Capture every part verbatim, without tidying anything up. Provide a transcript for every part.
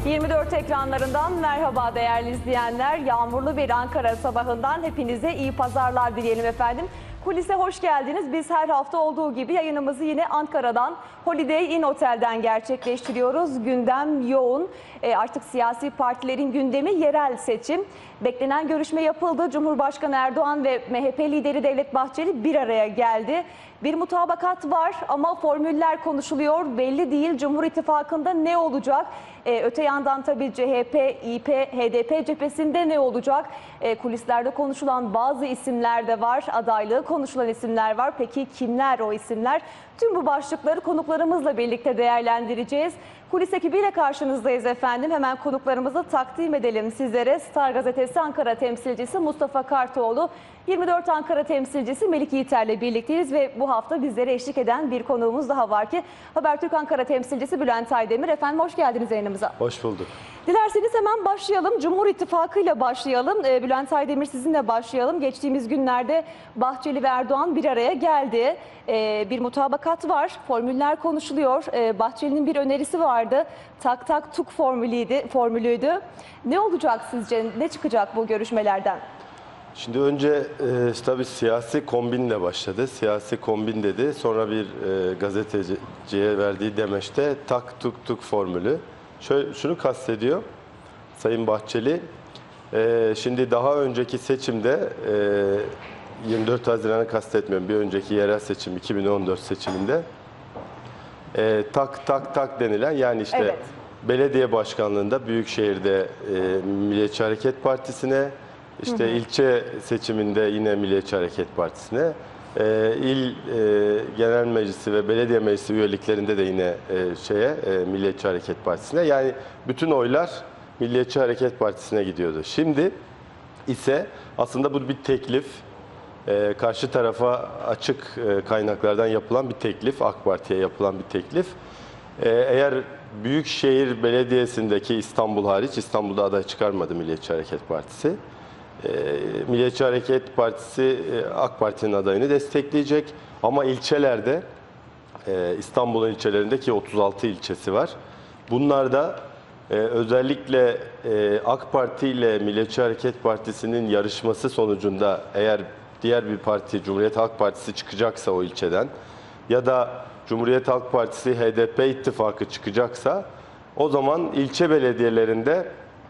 yirmi dört ekranlarından merhaba değerli izleyenler. Yağmurlu bir Ankara sabahından hepinize iyi pazarlar dileyelim efendim. Kulise hoş geldiniz. Biz her hafta olduğu gibi yayınımızı yine Ankara'dan Holiday Inn Otel'den gerçekleştiriyoruz. Gündem yoğun. E artık siyasi partilerin gündemi yerel seçim. Beklenen görüşme yapıldı. Cumhurbaşkanı Erdoğan ve M H P lideri Devlet Bahçeli bir araya geldi. Bir mutabakat var ama formüller konuşuluyor. Belli değil Cumhur İttifakı'nda ne olacak? Ee, öte yandan tabii C H P, İ P, H D P cephesinde ne olacak? Ee, kulislerde konuşulan bazı isimler de var. Adaylığı konuşulan isimler var. Peki kimler o isimler? Tüm bu başlıkları konuklarımızla birlikte değerlendireceğiz. Kulis ekibiyle karşınızdayız efendim. Hemen konuklarımızı takdim edelim sizlere. Star Gazetesi Ankara temsilcisi Mustafa Kartoğlu, yirmi dört Ankara temsilcisi Melik Yiğiter'le birlikteyiz ve bu hafta bizlere eşlik eden bir konuğumuz daha var ki Habertürk Ankara temsilcisi Bülent Aydemir. Efendim hoş geldiniz yayınımıza. Hoş bulduk. Dilerseniz hemen başlayalım. Cumhur İttifakı ile başlayalım. Ee, Bülent Aydemir sizinle başlayalım. Geçtiğimiz günlerde Bahçeli ve Erdoğan bir araya geldi. Ee, bir mutabakat var. Formüller konuşuluyor. Ee, Bahçeli'nin bir önerisi vardı. Tak tak tuk formülüydü. formülüydü. Ne olacak sizce? Ne çıkacak bu görüşmelerden? Şimdi önce e, tabii siyasi kombinle başladı. Siyasi kombin dedi. Sonra bir e, gazeteciye verdiği demeçte tak tuk tuk formülü. Şöyle, şunu kastediyor Sayın Bahçeli. E, şimdi daha önceki seçimde e, yirmi dört Haziran'ı kastetmiyorum. Bir önceki yerel seçim iki bin on dört seçiminde e, tak tak tak denilen yani işte evet. Belediye başkanlığında Büyükşehir'de e, Milliyetçi Hareket Partisi'ne, İşte hı hı. ilçe seçiminde yine Milliyetçi Hareket Partisi'ne, e, il e, genel meclisi ve belediye meclisi üyeliklerinde de yine e, şeye e, Milliyetçi Hareket Partisi'ne, yani bütün oylar Milliyetçi Hareket Partisi'ne gidiyordu. Şimdi ise aslında bu bir teklif, e, karşı tarafa açık e, kaynaklardan yapılan bir teklif, AK Parti'ye yapılan bir teklif. E, eğer Büyükşehir Belediyesi'ndeki İstanbul hariç, İstanbul'da aday çıkarmadı Milliyetçi Hareket Partisi. Milliyetçi Hareket Partisi AK Parti'nin adayını destekleyecek ama ilçelerde, İstanbul'un ilçelerindeki otuz altı ilçesi var. Bunlarda özellikle AK Parti ile Milliyetçi Hareket Partisi'nin yarışması sonucunda eğer diğer bir parti, Cumhuriyet Halk Partisi çıkacaksa o ilçeden ya da Cumhuriyet Halk Partisi H D P ittifakı çıkacaksa o zaman ilçe belediyelerinde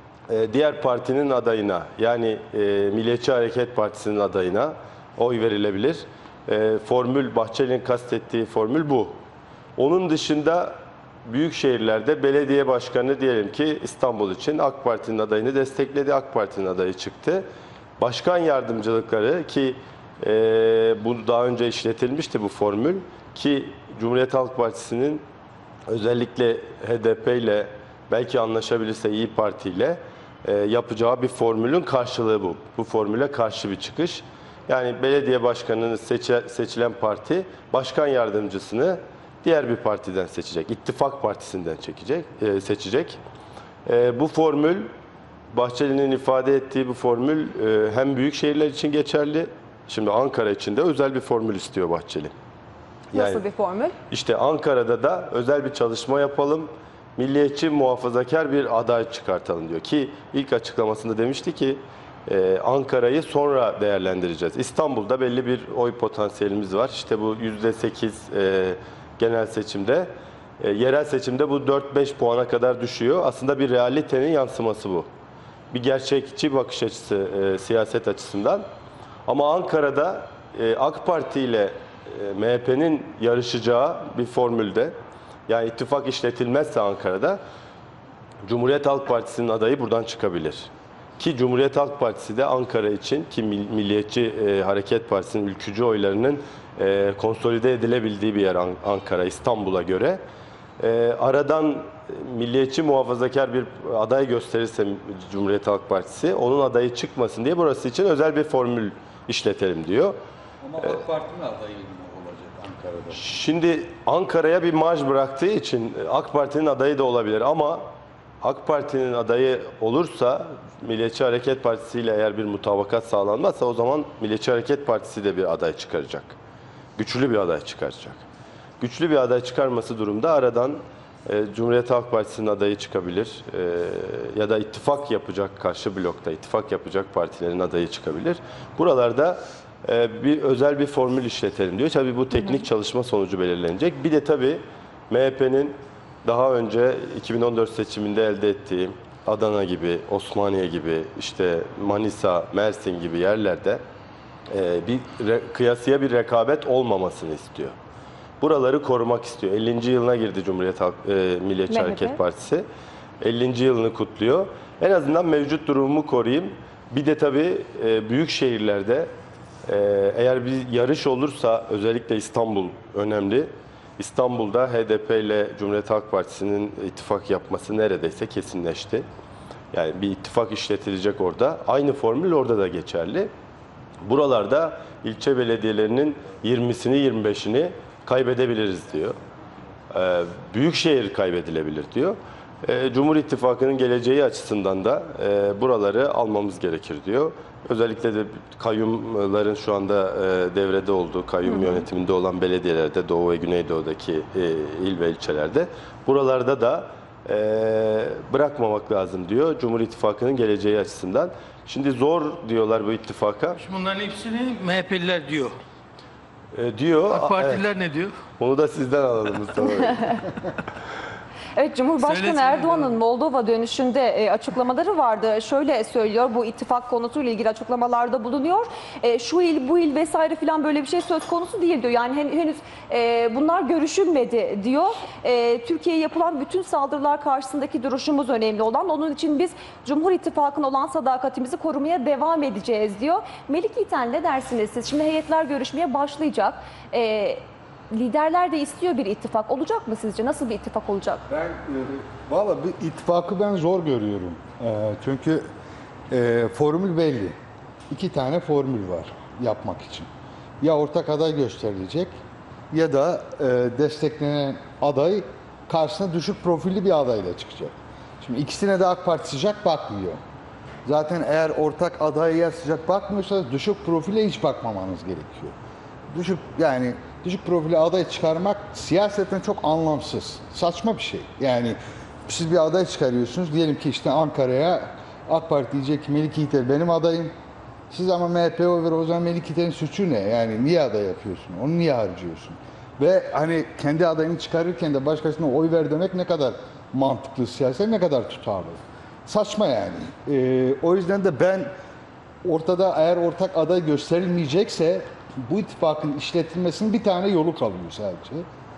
diğer partinin adayına, yani e, Milliyetçi Hareket Partisi'nin adayına oy verilebilir. E, formül, Bahçeli'nin kastettiği formül bu. Onun dışında büyük şehirlerde belediye başkanı diyelim ki İstanbul için AK Parti'nin adayını destekledi, AK Parti'nin adayı çıktı. Başkan yardımcılıkları ki e, bu daha önce işletilmişti bu formül ki Cumhuriyet Halk Partisi'nin özellikle H D P ile belki anlaşabilirse İyi Parti ile e, yapacağı bir formülün karşılığı bu. Bu formüle karşı bir çıkış. Yani belediye başkanını seçe, seçilen parti başkan yardımcısını diğer bir partiden seçecek. İttifak partisinden çekecek, e, seçecek. E, bu formül, Bahçeli'nin ifade ettiği bu formül e, hem büyük şehirler için geçerli. Şimdi Ankara için de özel bir formül istiyor Bahçeli. Yani, nasıl bir formül? İşte Ankara'da da özel bir çalışma yapalım. Milliyetçi muhafazakar bir aday çıkartalım diyor ki ilk açıklamasında demişti ki e, Ankara'yı sonra değerlendireceğiz. İstanbul'da belli bir oy potansiyelimiz var. İşte bu yüzde sekiz e, genel seçimde, e, yerel seçimde bu dört beş puana kadar düşüyor. Aslında bir realitenin yansıması bu. Bir gerçekçi bakış açısı e, siyaset açısından. Ama Ankara'da e, AK Parti ile e, M H P'nin yarışacağı bir formülde, yani ittifak işletilmezse Ankara'da Cumhuriyet Halk Partisi'nin adayı buradan çıkabilir. Ki Cumhuriyet Halk Partisi de Ankara için ki Milliyetçi e, Hareket Partisi'nin ülkücü oylarının e, konsolide edilebildiği bir yer Ankara, İstanbul'a göre. E, aradan milliyetçi muhafazakar bir aday gösterirse Cumhuriyet Halk Partisi, onun adayı çıkmasın diye burası için özel bir formül işletelim diyor. Ama AK Parti'nin adayı Ankara'da. Şimdi Ankara'ya bir marj bıraktığı için AK Parti'nin adayı da olabilir ama AK Parti'nin adayı olursa Milliyetçi Hareket Partisi ile eğer bir mutabakat sağlanmazsa o zaman Milliyetçi Hareket Partisi de bir aday çıkaracak. Güçlü bir aday çıkaracak. Güçlü bir aday çıkarması durumda aradan E, Cumhuriyet Halk Partisi'nin adayı çıkabilir. E, ya da ittifak yapacak, karşı blokta ittifak yapacak partilerin adayı çıkabilir. Buralarda e, bir özel bir formül işletelim diyor. Tabii bu teknik hı hı. çalışma sonucu belirlenecek. Bir de tabii M H P'nin daha önce iki bin on dört seçiminde elde ettiği Adana gibi, Osmaniye gibi, işte Manisa, Mersin gibi yerlerde e, bir re, kıyasıya bir rekabet olmamasını istiyor. Buraları korumak istiyor. ellinci yılına girdi Cumhuriyet Halk e, Milliyetçi M H P. Hareket Partisi. ellinci yılını kutluyor. En azından mevcut durumumu koruyayım. Bir de tabii e, büyük şehirlerde e, eğer bir yarış olursa, özellikle İstanbul önemli. İstanbul'da H D P ile Cumhuriyet Halk Partisi'nin ittifak yapması neredeyse kesinleşti. Yani bir ittifak işletilecek orada. Aynı formül orada da geçerli. Buralarda ilçe belediyelerinin yirmisini yirmi beşini kaybedebiliriz diyor. Ee, Büyükşehir kaybedilebilir diyor. Ee, Cumhur İttifakı'nın geleceği açısından da e, buraları almamız gerekir diyor. Özellikle de kayyumların şu anda e, devrede olduğu, kayyum hı hı. yönetiminde olan belediyelerde, Doğu ve Güneydoğu'daki e, il ve ilçelerde buralarda da e, bırakmamak lazım diyor Cumhur İttifakı'nın geleceği açısından. Şimdi zor diyorlar bu ittifaka. Şimdi bunların hepsini M H P'liler diyor. E, diyor. AK Partililer evet. ne diyor? Onu da sizden alalım Mustafa Bey. Evet, Cumhurbaşkanı Söylesene Erdoğan'ın Moldova dönüşünde e, açıklamaları vardı. Şöyle söylüyor, bu ittifak konusuyla ilgili açıklamalarda bulunuyor. E, şu il, bu il vesaire filan böyle bir şey söz konusu değil diyor. Yani hen, henüz e, bunlar görüşülmedi diyor. E, Türkiye'ye yapılan bütün saldırılar karşısındaki duruşumuz önemli olan. Onun için biz Cumhur İttifakı'na olan sadakatimizi korumaya devam edeceğiz diyor. Melik Yiğiten, ne dersiniz siz? Şimdi heyetler görüşmeye başlayacak. E, Liderler de istiyor bir ittifak. Olacak mı sizce? Nasıl bir ittifak olacak? Ben e, valla bir ittifakı ben zor görüyorum. E, çünkü e, formül belli. İki tane formül var yapmak için. Ya ortak aday gösterilecek ya da e, desteklenen aday karşısına düşük profilli bir adayla çıkacak. Şimdi ikisine de AK Parti sıcak bakmıyor. Zaten eğer ortak adaya sıcak bakmıyorsanız düşük profile hiç bakmamanız gerekiyor. Düşük yani düşük profili aday çıkarmak siyaseten çok anlamsız. Saçma bir şey. Yani siz bir aday çıkarıyorsunuz. Diyelim ki işte Ankara'ya AK Parti diyecek ki Melik Yiğiter benim adayım. Siz ama M H P'ye oy verin, o zaman Melik Yiğiter'in suçu ne? Yani niye aday yapıyorsun? Onu niye harcıyorsun? Ve hani kendi adayını çıkarırken de başkasına oy ver demek ne kadar mantıklı, siyaset ne kadar tutarlı. Saçma yani. Ee, o yüzden de ben ortada eğer ortak aday gösterilmeyecekse bu ittifakın işletilmesinin bir tane yolu kalıyor sadece.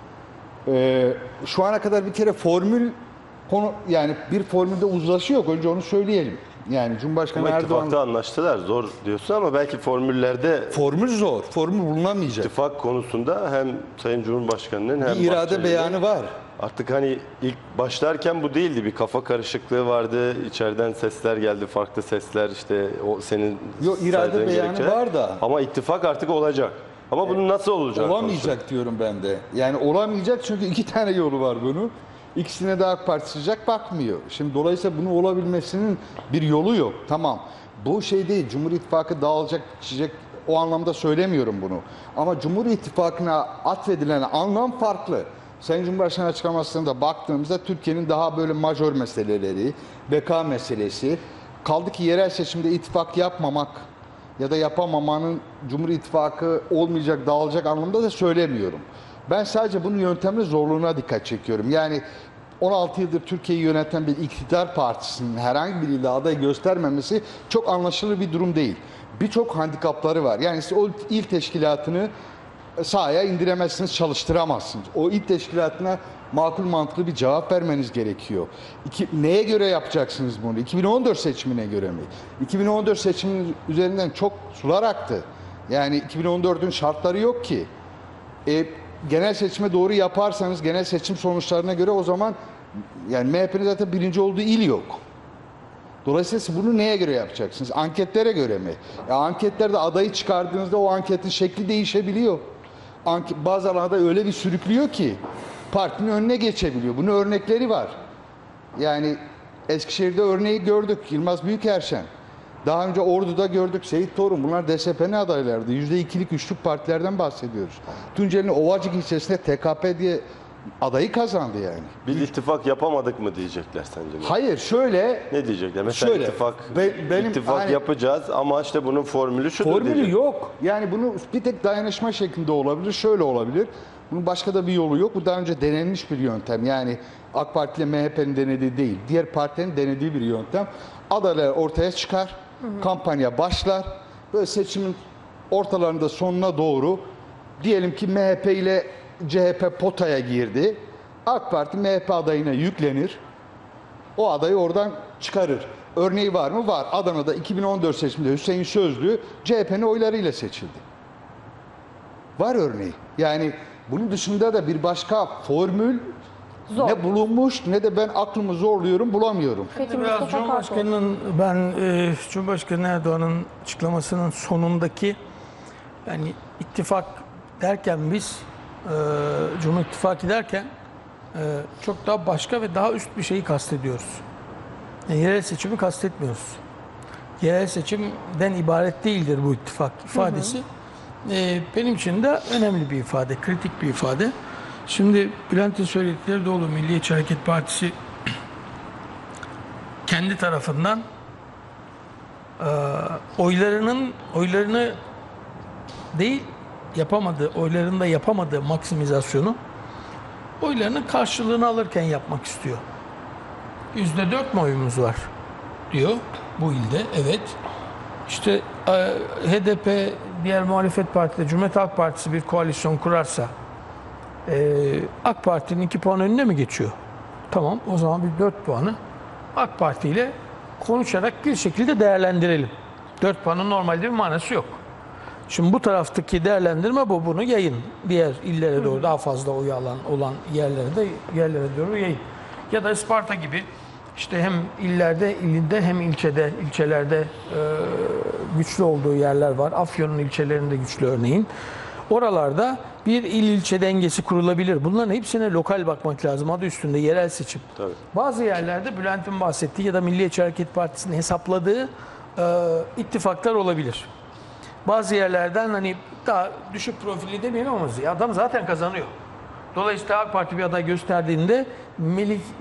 Ee, şu ana kadar bir kere formül konu yani bir formülde uzlaşı yok. Önce onu söyleyelim. Yani Cumhurbaşkanı Ama Erdoğan ittifakta anlaştılar. Zor diyorsun ama belki formüllerde formül zor. Formül bulunamayacak. ittifak konusunda hem Sayın Cumhurbaşkanı'nın hem Bir irade Bahçeli'nin beyanı var. artık hani ilk başlarken bu değildi. Bir kafa karışıklığı vardı. İçeriden sesler geldi. Farklı sesler işte o senin Yok, irade saydığın beyanı gerekçeler. var da. Ama ittifak artık olacak. Ama bunun nasıl olacak? Olamayacak diyorum ben de. Yani olamayacak çünkü iki tane yolu var bunun. İkisine de AK Parti sıcak bakmıyor. Şimdi dolayısıyla bunun olabilmesinin bir yolu yok. Tamam. Bu şey değil. Cumhur İttifakı dağılacak, geçecek. O anlamda söylemiyorum bunu. Ama Cumhur İttifakı'na atfedilen anlam farklı. Sayın Cumhurbaşkanı açıklamasında baktığımızda Türkiye'nin daha böyle majör meseleleri, beka meselesi, kaldı ki yerel seçimde ittifak yapmamak ya da yapamamanın Cumhur İttifakı olmayacak, dağılacak anlamda da söylemiyorum. Ben sadece bunun yöntemli zorluğuna dikkat çekiyorum. Yani on altı yıldır Türkiye'yi yöneten bir iktidar partisinin herhangi bir ilde aday göstermemesi çok anlaşılır bir durum değil. Birçok handikapları var. Yani siz o il teşkilatını sahaya indiremezsiniz, çalıştıramazsınız. O il teşkilatına makul mantıklı bir cevap vermeniz gerekiyor. İki, neye göre yapacaksınız bunu? iki bin on dört seçimine göre mi? iki bin on dört seçiminin üzerinden çok sular aktı. Yani iki bin on dördün şartları yok ki. E, genel seçime doğru yaparsanız genel seçim sonuçlarına göre o zaman yani M H P'nin zaten birinci olduğu il yok. Dolayısıyla siz bunu neye göre yapacaksınız? Anketlere göre mi? Ya anketlerde adayı çıkardığınızda o anketin şekli değişebiliyor. Anket, bazı alanlarda öyle bir sürüklüyor ki partinin önüne geçebiliyor. Bunun örnekleri var. Yani Eskişehir'de örneği gördük. Yılmaz Büyükerşen. Daha önce Ordu'da gördük. Seyit Torun. Bunlar D S P'nin adaylardı. Yüzde ikilik, üçlük partilerden bahsediyoruz. Tunceli'nin Ovacık ilçesinde T K P diye adayı kazandı yani. Bir ittifak yapamadık mı diyecekler sence? Hayır şöyle Ne diyecekler? Mesela Şöyle, ittifak, be- benim ittifak hani- yapacağız ama işte bunun formülü şudur formülü diyecek. yok. Yani bunu bir tek dayanışma şeklinde olabilir. Şöyle olabilir. Bunun başka da bir yolu yok. Bu daha önce denenmiş bir yöntem. Yani AK Parti ile M H P'nin denediği değil. Diğer partilerin denediği bir yöntem. Adaylar ortaya çıkar. Hı hı. Kampanya başlar. Böyle seçimin ortalarında sonuna doğru diyelim ki M H P ile C H P potaya girdi. AK Parti M H P adayına yüklenir. O adayı oradan çıkarır. Örneği var mı? Var. Adana'da iki bin on dört seçiminde Hüseyin Sözlü C H P'nin oylarıyla seçildi. Var örneği. Yani bunun dışında da bir başka formül Zor. ne bulunmuş ne de ben aklımı zorluyorum bulamıyorum. Peki Biraz Mustafa Kartal. Cumhurbaşkanı'nın ben e, Cumhurbaşkanı Erdoğan'ın açıklamasının sonundaki yani ittifak derken biz e, Cumhur İttifakı derken e, çok daha başka ve daha üst bir şeyi kastediyoruz. Yani yerel seçimi kastetmiyoruz. Yerel seçimden ibaret değildir bu ittifak ifadesi. Hı hı. E, benim için de önemli bir ifade, kritik bir ifade. Şimdi Bülent'in söyledikleri doğru. Milliyetçi Hareket Partisi kendi tarafından e, oylarının oylarını değil yapamadığı, oylarında yapamadığı maksimizasyonu oylarının karşılığını alırken yapmak istiyor. Yüzde dört mü oyumuz var diyor bu ilde. Evet. İşte e, H D P, diğer muhalefet partileri, Cumhuriyet Halk Partisi bir koalisyon kurarsa e, AK Parti'nin iki puan önüne mi geçiyor? Tamam, o zaman bir dört puanı AK Parti ile konuşarak bir şekilde değerlendirelim. dört puanın normalde bir manası yok. Şimdi bu taraftaki değerlendirme bu, bunu yayın. Diğer illere doğru daha fazla oy alan olan yerlere de yerlere doğru yayın. Ya da Isparta gibi işte hem illerde, ilinde hem ilçede, ilçelerde e, güçlü olduğu yerler var. Afyon'un ilçelerinde güçlü örneğin. Oralarda bir il ilçe dengesi kurulabilir. Bunların hepsine lokal bakmak lazım. Adı üstünde yerel seçim. Tabii. Bazı yerlerde Bülent'in bahsettiği ya da Milliyetçi Hareket Partisi'nin hesapladığı e, ittifaklar olabilir. Bazı yerlerden hani daha düşük profili demeyelim ama adam zaten kazanıyor. Dolayısıyla AK Parti bir aday gösterdiğinde Melik, e,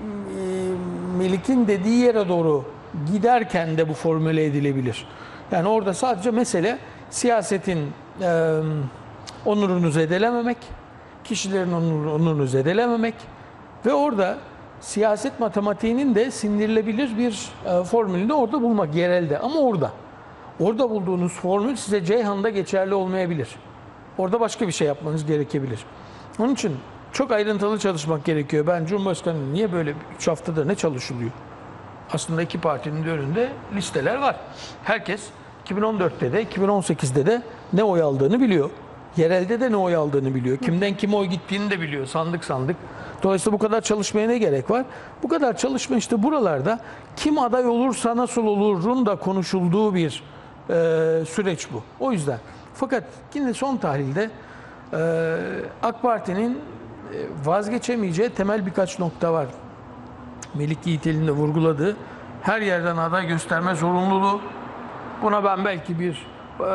Melik'in dediği yere doğru giderken de bu formüle edilebilir. Yani orada sadece mesele siyasetin e, onurunu zedelememek, kişilerin onurunu, onurunu zedelememek ve orada siyaset matematiğinin de sindirilebilir bir e, formülünü orada bulmak yerelde ama orada. Orada bulduğunuz formül size Ceyhan'da geçerli olmayabilir. Orada başka bir şey yapmanız gerekebilir. Onun için çok ayrıntılı çalışmak gerekiyor. Ben Cumhurbaşkanı niye böyle üç haftadır ne çalışılıyor? Aslında iki partinin de önünde listeler var. Herkes iki bin on dörtte de iki bin on sekizde de ne oy aldığını biliyor. Yerelde de ne oy aldığını biliyor. Kimden kime oy gittiğini de biliyor. Sandık sandık. Dolayısıyla bu kadar çalışmaya ne gerek var? Bu kadar çalışma işte buralarda kim aday olursa nasıl olurun da konuşulduğu bir e, süreç bu. O yüzden. Fakat yine son tahlilde e, AK Parti'nin vazgeçemeyeceği temel birkaç nokta var. Melik Yiğitel'in de vurguladığı her yerden aday gösterme zorunluluğu. Buna ben belki bir e,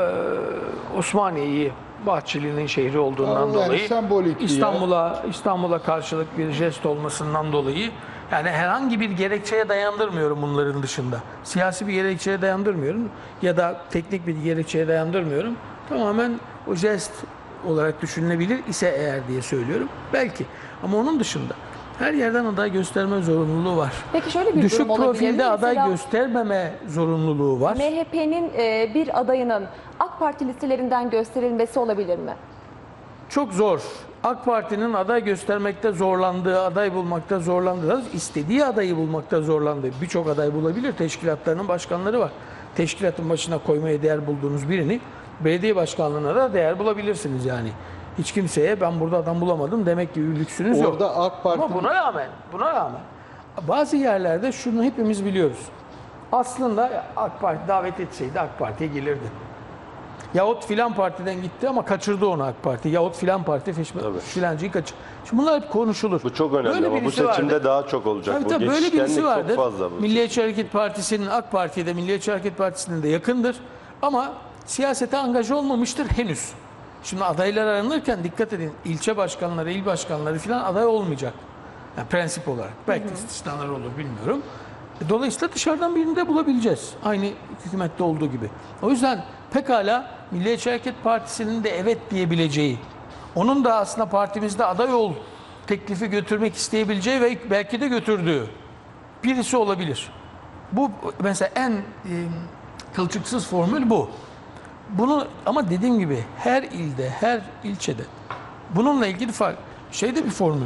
Osmaniye'yi Bahçeli'nin şehri olduğundan Yani dolayı sembolik İstanbul'a İstanbul'a karşılık bir jest olmasından dolayı yani herhangi bir gerekçeye dayandırmıyorum bunların dışında. Siyasi bir gerekçeye dayandırmıyorum ya da teknik bir gerekçeye dayandırmıyorum. Tamamen o jest olarak düşünülebilir ise eğer diye söylüyorum. Belki. Ama onun dışında her yerden aday gösterme zorunluluğu var. Peki şöyle bir Düşük durum olabilir mi? profilde aday Mesela göstermeme zorunluluğu var. M H P'nin e, bir adayının AK Parti listelerinden gösterilmesi olabilir mi? Çok zor. AK Parti'nin aday göstermekte zorlandığı, aday bulmakta zorlandığı, istediği adayı bulmakta zorlandığı birçok aday bulabilir. Teşkilatlarının başkanları var. Teşkilatın başına koymaya değer bulduğunuz birini belediye başkanlığına da değer bulabilirsiniz yani. Hiç kimseye ben burada adam bulamadım demek gibi bir lüksünüz yok. Orada AK Parti Ama buna rağmen, buna rağmen bazı yerlerde şunu hepimiz biliyoruz. Aslında AK Parti davet etseydi AK Parti'ye gelirdi. Yahut filan partiden gitti ama kaçırdı onu AK Parti. Yahut filan parti Tabii. filancıyı kaçırdı. Şimdi bunlar hep konuşulur. Bu çok önemli Böyle ama bu birisi seçimde vardır. daha çok olacak. Tabii bu tabii böyle birisi geçişkenlik vardır. çok fazla. Bu. Milliyetçi Hareket Partisi'nin AK Parti'de Milliyetçi Hareket Partisi'nin de yakındır. Ama siyasete angaja olmamıştır henüz. Şimdi adaylar aranırken dikkat edin. İlçe başkanları, il başkanları falan aday olmayacak. Yani prensip olarak. Belki de istisnalar olur bilmiyorum. Dolayısıyla dışarıdan birini de bulabileceğiz. Aynı hükümette olduğu gibi. O yüzden pekala Milliyetçi Hareket Partisi'nin de evet diyebileceği, onun da aslında partimizde aday ol teklifi götürmek isteyebileceği ve belki de götürdüğü birisi olabilir. Bu mesela en e, kılçıksız formül bu. Bunu ama dediğim gibi her ilde, her ilçede bununla ilgili fark, şeyde bir formül.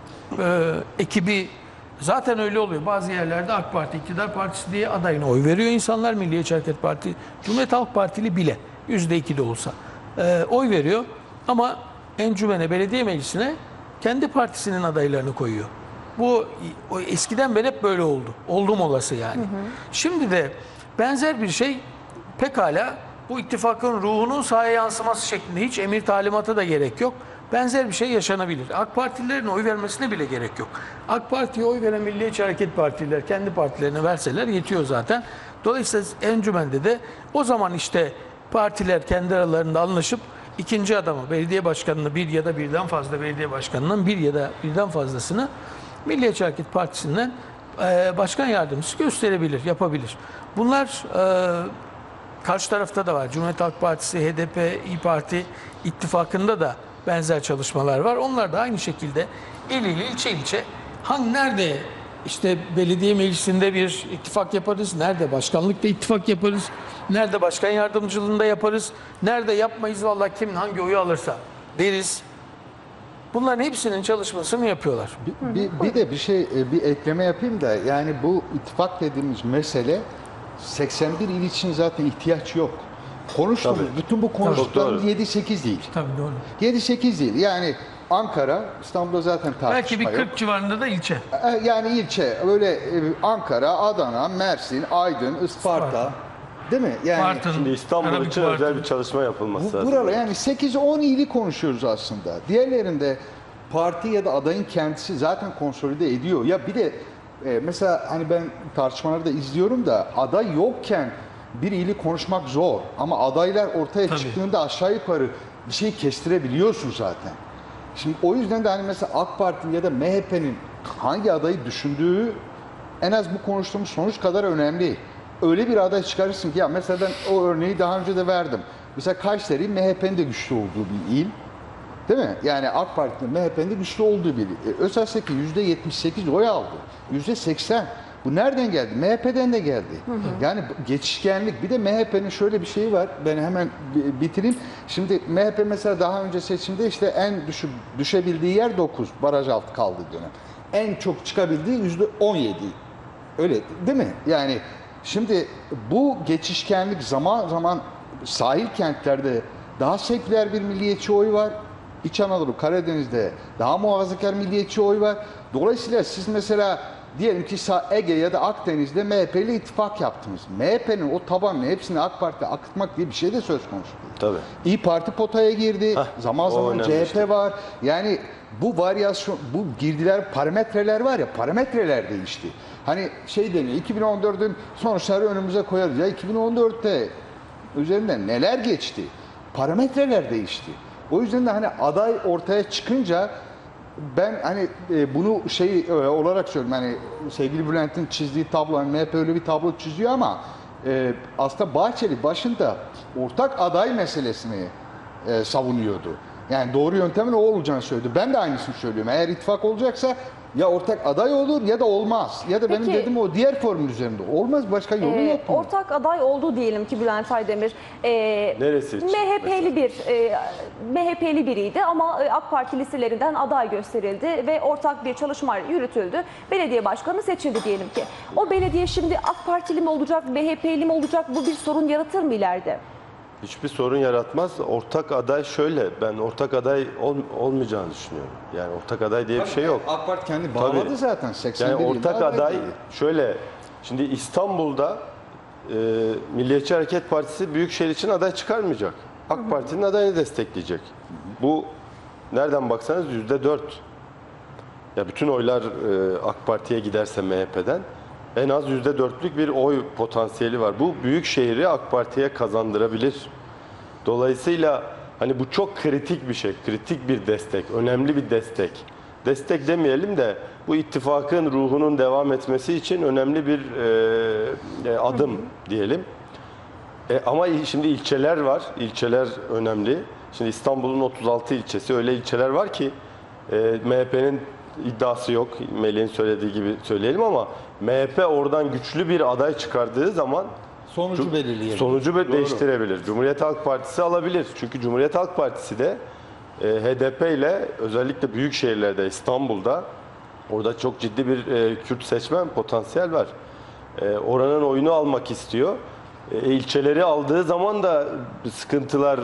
Ee, ekibi zaten öyle oluyor. Bazı yerlerde AK Parti, İktidar Partisi diye adayına oy veriyor insanlar. Milliyetçi Hareket Partisi, Cumhuriyet Halk Partili bile yüzde iki de olsa e, oy veriyor. Ama Encümen'e, belediye meclisine kendi partisinin adaylarını koyuyor. Bu o eskiden beri hep böyle oldu. Oldum olası yani. Hı hı. Şimdi de benzer bir şey pekala bu ittifakın ruhunun sahaya yansıması şeklinde hiç emir talimata da gerek yok. Benzer bir şey yaşanabilir. AK Partililerin oy vermesine bile gerek yok. AK Parti'ye oy veren Milliyetçi Hareket Partililer kendi partilerine verseler yetiyor zaten. Dolayısıyla Encümen'de de o zaman işte partiler kendi aralarında anlaşıp ikinci adamı, belediye başkanını bir ya da birden fazla belediye başkanının bir ya da birden fazlasını Milliyetçi Hareket Partisi'nden e, başkan yardımcısı gösterebilir, yapabilir. Bunlar e, karşı tarafta da var. Cumhuriyet Halk Partisi, H D P, İYİ Parti ittifakında da benzer çalışmalar var. Onlar da aynı şekilde il il, ilçe ilçe hangi nerede işte belediye meclisinde bir ittifak yaparız, nerede başkanlıkta ittifak yaparız, nerede başkan yardımcılığında yaparız, nerede yapmayız vallahi kim hangi oyu alırsa deriz. Bunların hepsinin çalışmasını yapıyorlar. Bir, bir, bir de bir şey, bir ekleme yapayım da yani bu ittifak dediğimiz mesele seksen bir il için zaten ihtiyaç yok. Konuştuğumuz, Tabii. bütün bu konuştuklarımız Tabii, yedi sekiz değil. Tabii doğru. yedi sekiz değil. Yani Ankara, İstanbul'da zaten tartışma Belki bir yok. kırk civarında da ilçe. Yani ilçe, öyle e, Ankara, Adana, Mersin, Aydın, Isparta, Isparta. değil mi? Yani Bartın, Şimdi İstanbul Karabük, için Bartın. özel bir çalışma yapılması bu, lazım. buralar yani sekiz on ili konuşuyoruz aslında. Diğerlerinde parti ya da adayın kendisi zaten konsolide ediyor. Ya bir de e, mesela hani ben tartışmaları da izliyorum da aday yokken bir ili konuşmak zor. Ama adaylar ortaya Tabii. çıktığında aşağı yukarı bir şey kestirebiliyorsun zaten. Şimdi o yüzden de hani mesela AK Parti'nin ya da M H P'nin hangi adayı düşündüğü en az bu konuştuğumuz sonuç kadar önemli. Öyle bir aday çıkarırsın ki ya mesela ben o örneği daha önce de verdim. Mesela Kayseri M H P'nin de güçlü olduğu bir il. Değil mi? Yani AK Parti'nin M H P'nin de güçlü olduğu bir il. E, Özaseki yüzde yetmiş sekiz oy aldı. yüzde seksen. Bu nereden geldi? M H P'den de geldi. Hı hı. Yani geçişkenlik. Bir de M H P'nin şöyle bir şeyi var. Ben hemen bitireyim. Şimdi M H P mesela daha önce seçimde işte en düşük düşebildiği yer dokuz. Baraj altı kaldı dönem. En çok çıkabildiği yüzde on yedi. Öyle değil mi? Yani şimdi bu geçişkenlik zaman zaman sahil kentlerde daha seküler bir milliyetçi oy var. İç Anadolu, Karadeniz'de daha muhafazakar milliyetçi oy var. Dolayısıyla siz mesela diyelim ki Ege ya da Akdeniz'de M H P ile ittifak yaptınız. M H P'nin o tabanını hepsini AK Parti'ye akıtmak diye bir şey de söz konusu değil. Tabii. İYİ Parti potaya girdi. Heh, zaman zaman C H P işte. var. Yani bu varyasyon, bu girdiler, parametreler var ya, parametreler değişti. Hani şey deniyor, iki bin on dördün sonuçları önümüze koyarız. Ya iki bin on dörtte üzerinden neler geçti? Parametreler değişti. O yüzden de hani aday ortaya çıkınca ben hani e, bunu şey e, olarak söylüyorum, hani sevgili Bülent'in çizdiği tablo, hani M H P öyle bir tablo çiziyor ama e, aslında Bahçeli başında ortak aday meselesini e, savunuyordu. Yani doğru yöntemin o olacağını söyledi. Ben de aynısını söylüyorum. Eğer ittifak olacaksa ya ortak aday olur ya da olmaz. Ya da benim Peki, dediğim o diğer formül üzerinde. Olmaz, başka yolu Ee, yok. bunun. ortak aday oldu diyelim ki Bülent Aydemir. Ee, Neresi için M H P'li bir e, M H P'li biriydi ama e, AK Parti listelerinden aday gösterildi ve ortak bir çalışma yürütüldü. Belediye başkanı seçildi diyelim ki. O belediye şimdi AK Partili mi olacak, M H P'li mi olacak? Bu bir sorun yaratır mı ileride? Hiçbir sorun yaratmaz. Ortak aday şöyle, ben ortak aday ol, olmayacağını düşünüyorum. Yani ortak aday diye bir şey yok. AK Parti kendi bağladı Tabii. zaten seksen Yani bir ortak yılında aday dedi. şöyle, şimdi İstanbul'da e, Milliyetçi Hareket Partisi Büyükşehir için aday çıkarmayacak. AK Parti'nin adayını destekleyecek. Bu nereden baksanız yüzde dört. Ya bütün oylar e, AK Parti'ye giderse M H P'den en az yüzde dörtlük bir oy potansiyeli var. Bu büyük şehri AK Parti'ye kazandırabilir. Dolayısıyla Hani bu çok kritik bir şey, kritik bir destek, önemli bir destek. Destek demeyelim de bu ittifakın ruhunun devam etmesi için önemli bir e, adım diyelim. E, ama şimdi ilçeler var, ilçeler önemli. Şimdi İstanbul'un otuz altı ilçesi, öyle ilçeler var ki e, M H P'nin iddiası yok, Melih'in söylediği gibi söyleyelim ama M H P oradan güçlü bir aday çıkardığı zaman Sonucu belirleyebilir. sonucu be- Doğru. değiştirebilir. Cumhuriyet Halk Partisi alabilir. Çünkü Cumhuriyet Halk Partisi de e, H D P ile özellikle büyük şehirlerde, İstanbul'da orada çok ciddi bir e, Kürt seçmen potansiyel var. E, oranın oyunu almak istiyor. E, ilçeleri aldığı zaman da sıkıntılar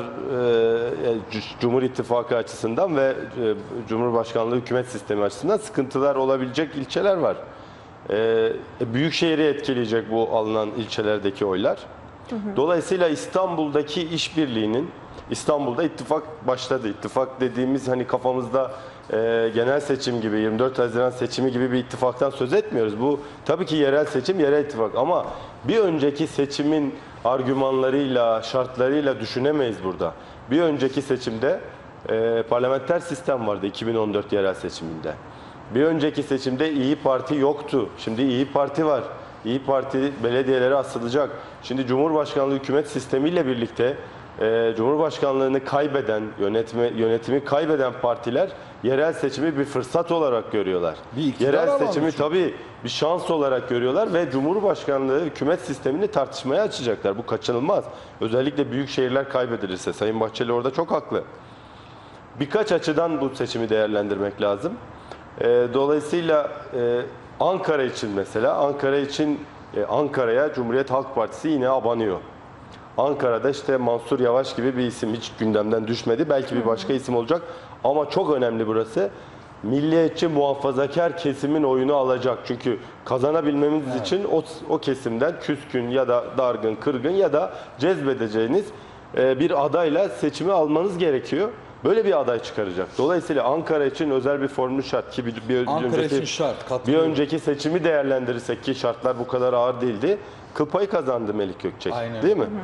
e, Cumhur İttifakı açısından ve e, Cumhurbaşkanlığı hükümet sistemi açısından sıkıntılar olabilecek ilçeler var. E, büyük şehri etkileyecek bu alınan ilçelerdeki oylar. Dolayısıyla İstanbul'daki işbirliğinin, İstanbul'da ittifak başladı. İttifak dediğimiz hani kafamızda e, genel seçim gibi, yirmi dört Haziran seçimi gibi bir ittifaktan söz etmiyoruz. Bu tabii ki yerel seçim, yerel ittifak ama bir önceki seçimin argümanlarıyla, şartlarıyla düşünemeyiz burada. Bir önceki seçimde e, parlamenter sistem vardı iki bin on dört yerel seçiminde. Bir önceki seçimde İyi Parti yoktu. Şimdi İyi Parti var. İyi Parti belediyelere asılacak. Şimdi Cumhurbaşkanlığı hükümet sistemiyle birlikte e, Cumhurbaşkanlığını kaybeden, yönetme, yönetimi kaybeden partiler yerel seçimi bir fırsat olarak görüyorlar. Bir iktidar Yerel alanı seçimi çünkü. tabii bir şans olarak görüyorlar ve Cumhurbaşkanlığı hükümet sistemini tartışmaya açacaklar. Bu kaçınılmaz. Özellikle büyük şehirler kaybedilirse. Sayın Bahçeli orada çok haklı. Birkaç açıdan bu seçimi değerlendirmek lazım. E, dolayısıyla e, Ankara için mesela, Ankara için e, Ankara'ya Cumhuriyet Halk Partisi yine abanıyor. Ankara'da işte Mansur Yavaş gibi bir isim hiç gündemden düşmedi. Belki bir başka isim olacak ama çok önemli burası. Milliyetçi muhafazakar kesimin oyunu alacak. Çünkü kazanabilmemiz evet. için o, o kesimden küskün ya da dargın, kırgın ya da cezbedeceğiniz e, bir adayla seçimi almanız gerekiyor. Böyle bir aday çıkaracak. Dolayısıyla Ankara için özel bir formül şart ki bir, bir, Ankara önceki, için şart, bir katılıyorum. önceki seçimi değerlendirirsek ki şartlar bu kadar ağır değildi. Kıl payı kazandı Melik Gökçek. Aynen. Değil mi? Hı hı.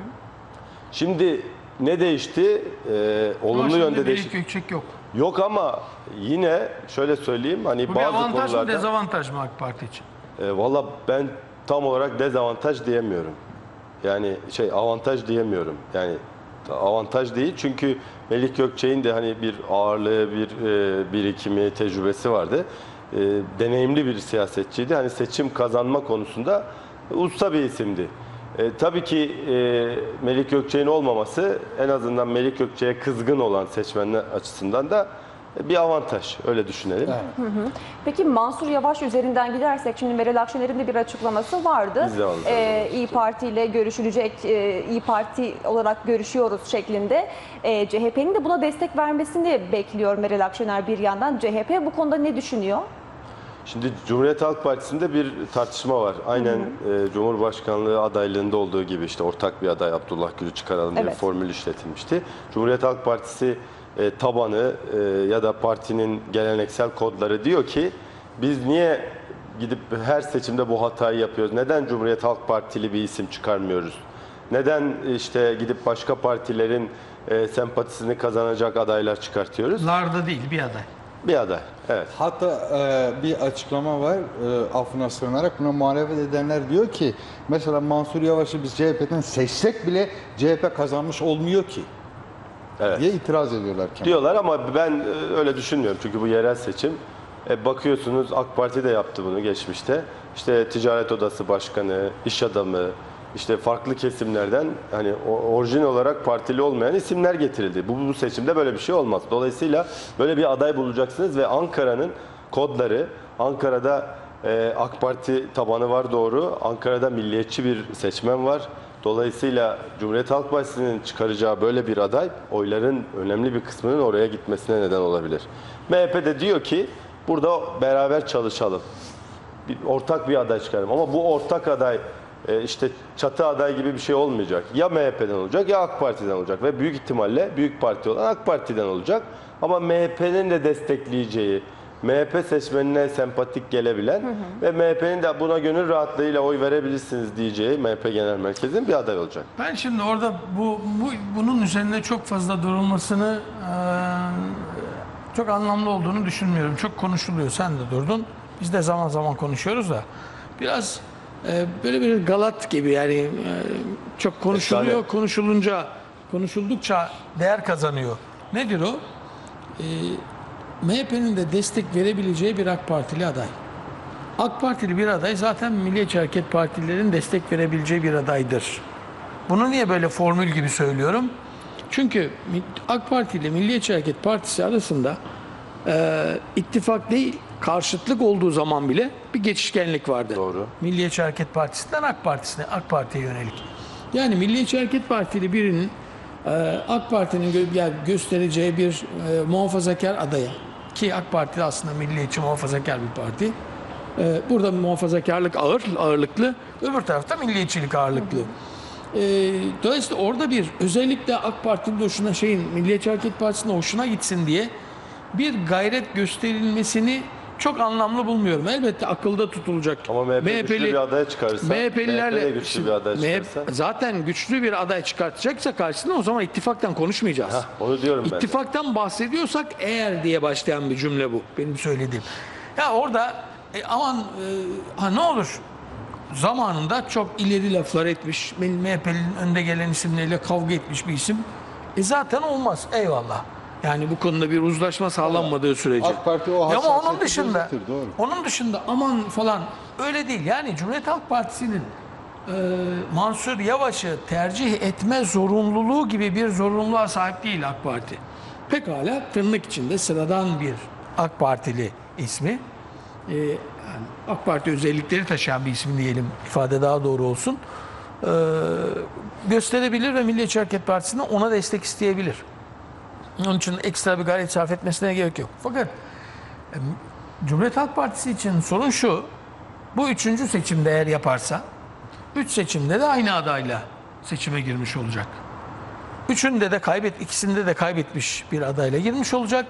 Şimdi ne değişti? Ee, olumlu yönde değişti. Melik Gökçek yok. Yok ama yine şöyle söyleyeyim hani Bu bazı bir avantaj mı konularda dezavantaj mı AK Parti için? e, valla ben tam olarak dezavantaj diyemiyorum. Yani şey avantaj diyemiyorum. Yani avantaj değil çünkü Melik Gökçek'in de hani bir ağırlığı, bir e, birikimi, tecrübesi vardı. E, deneyimli bir siyasetçiydi. Hani seçim kazanma konusunda usta bir isimdi. E, tabii ki e, Melik Gökçek'in olmaması en azından Melik Gökçek'e kızgın olan seçmenler açısından da bir avantaj. Öyle düşünelim. Evet. Hı hı. Peki Mansur Yavaş üzerinden gidersek şimdi Meral Akşener'in de bir açıklaması vardı. Biz de alacağız. Ee, İyi Parti ile görüşülecek, e, İyi Parti olarak görüşüyoruz şeklinde. E, C H P'nin de buna destek vermesini bekliyor Meral Akşener bir yandan. C H P bu konuda ne düşünüyor? Şimdi Cumhuriyet Halk Partisi'nde bir tartışma var. Aynen hı hı. E, Cumhurbaşkanlığı adaylığında olduğu gibi işte ortak bir aday Abdullah Gül'ü çıkaralım diye evet. bir formül işletilmişti. Cumhuriyet Halk Partisi e, tabanı e, ya da partinin geleneksel kodları diyor ki biz niye gidip her seçimde bu hatayı yapıyoruz? Neden Cumhuriyet Halk Partili bir isim çıkarmıyoruz? Neden işte gidip başka partilerin e, sempatisini kazanacak adaylar çıkartıyoruz? Larda değil bir aday. Bir aday, evet. Hatta e, bir açıklama var e, affına sığınarak buna muhalefet edenler diyor ki mesela Mansur Yavaş'ı biz C H P'den seçsek bile C H P kazanmış olmuyor ki Evet. diye itiraz ediyorlar. Kemal. Diyorlar ama ben e, öyle düşünmüyorum çünkü bu yerel seçim. E, bakıyorsunuz AK Parti de yaptı bunu geçmişte. İşte Ticaret Odası Başkanı, iş adamı, işte farklı kesimlerden hani orijin olarak partili olmayan isimler getirildi. Bu, bu seçimde böyle bir şey olmaz. Dolayısıyla böyle bir aday bulacaksınız ve Ankara'nın kodları, Ankara'da e, AK Parti tabanı var doğru, Ankara'da milliyetçi bir seçmen var. Dolayısıyla Cumhuriyet Halk Partisi'nin çıkaracağı böyle bir aday oyların önemli bir kısmının oraya gitmesine neden olabilir. M H P de diyor ki burada beraber çalışalım. Bir, ortak bir aday çıkaralım. Ama bu ortak aday e, işte çatı aday gibi bir şey olmayacak. Ya M H P'den olacak ya AK Parti'den olacak ve büyük ihtimalle büyük parti olan AK Parti'den olacak. Ama M H P'nin de destekleyeceği M H P seçmenine sempatik gelebilen ve M H P'nin de buna gönül rahatlığıyla oy verebilirsiniz diyeceği M H P Genel Merkezi'nin bir aday olacak. Ben şimdi orada bu, bu bunun üzerinde çok fazla durulmasını eee, çok anlamlı olduğunu düşünmüyorum. Çok konuşuluyor. Sen de durdun. Biz de zaman zaman konuşuyoruz da biraz eee, böyle bir galat gibi yani eee, çok konuşuluyor. Efsane. Konuşulunca konuşuldukça değer kazanıyor. Nedir o? Eee M H P'nin de destek verebileceği bir AK Partili aday. AK Partili bir aday zaten Milliyetçi Hareket Partililerin destek verebileceği bir adaydır. Bunu niye böyle formül gibi söylüyorum? Çünkü AK Parti ile Milliyetçi Hareket Partisi arasında e, ittifak değil, karşıtlık olduğu zaman bile bir geçişkenlik vardı. Doğru. Milliyetçi Hareket Partisi'nden AK Partisi'ne, AK Parti'ye yönelik. Yani Milliyetçi Hareket Partili birinin e, AK Parti'nin gö- yani göstereceği bir e, muhafazakar adaya, ki AK Parti aslında milliyetçi muhafazakar bir parti. E, burada muhafazakarlık ağır, ağırlıklı, öbür tarafta milliyetçilik ağırlıklı. E, dolayısıyla orada bir özellikle AK Parti'nin hoşuna şeyin Milliyetçi Hareket Partisi'nin hoşuna gitsin diye bir gayret gösterilmesini çok anlamlı bulmuyorum. Elbette akılda tutulacak. Ama M H P güçlü bir aday çıkarırsa, M H P'lilerle M H P de güçlü bir aday M H P çıkarırsa. zaten güçlü bir aday çıkartacaksa karşısına o zaman ittifaktan konuşmayacağız. Hah, onu diyorum ben de. İttifaktan bahsediyorsak eğer diye başlayan bir cümle bu. Benim söylediğim. Ya orada e, aman e, ha ne olur zamanında çok ileri laflar etmiş. Benim M H P'nin önde gelen isimleriyle kavga etmiş bir isim. E zaten olmaz. Eyvallah. Yani bu konuda bir uzlaşma sağlanmadığı sürece. AK Parti o Ya ama onun hassasiyeti dışında gözetir, doğru. onun dışında aman falan öyle değil. Yani Cumhuriyet Halk Partisi'nin e, Mansur Yavaş'ı tercih etme zorunluluğu gibi bir zorunluluğa sahip değil AK Parti. Pekala tırnak içinde sıradan bir AK Partili ismi. E, yani AK Parti özellikleri taşıyan bir isim diyelim, ifade daha doğru olsun. E, gösterebilir ve Milliyetçi Hareket Partisi'ne ona destek isteyebilir. Onun için ekstra bir gayret sarf etmesine gerek yok. Fakat e, Cumhuriyet Halk Partisi için sorun şu, bu üçüncü seçimde eğer yaparsa, üç seçimde de aynı adayla seçime girmiş olacak. Üçünde de kaybet, ikisinde de kaybetmiş bir adayla girmiş olacak.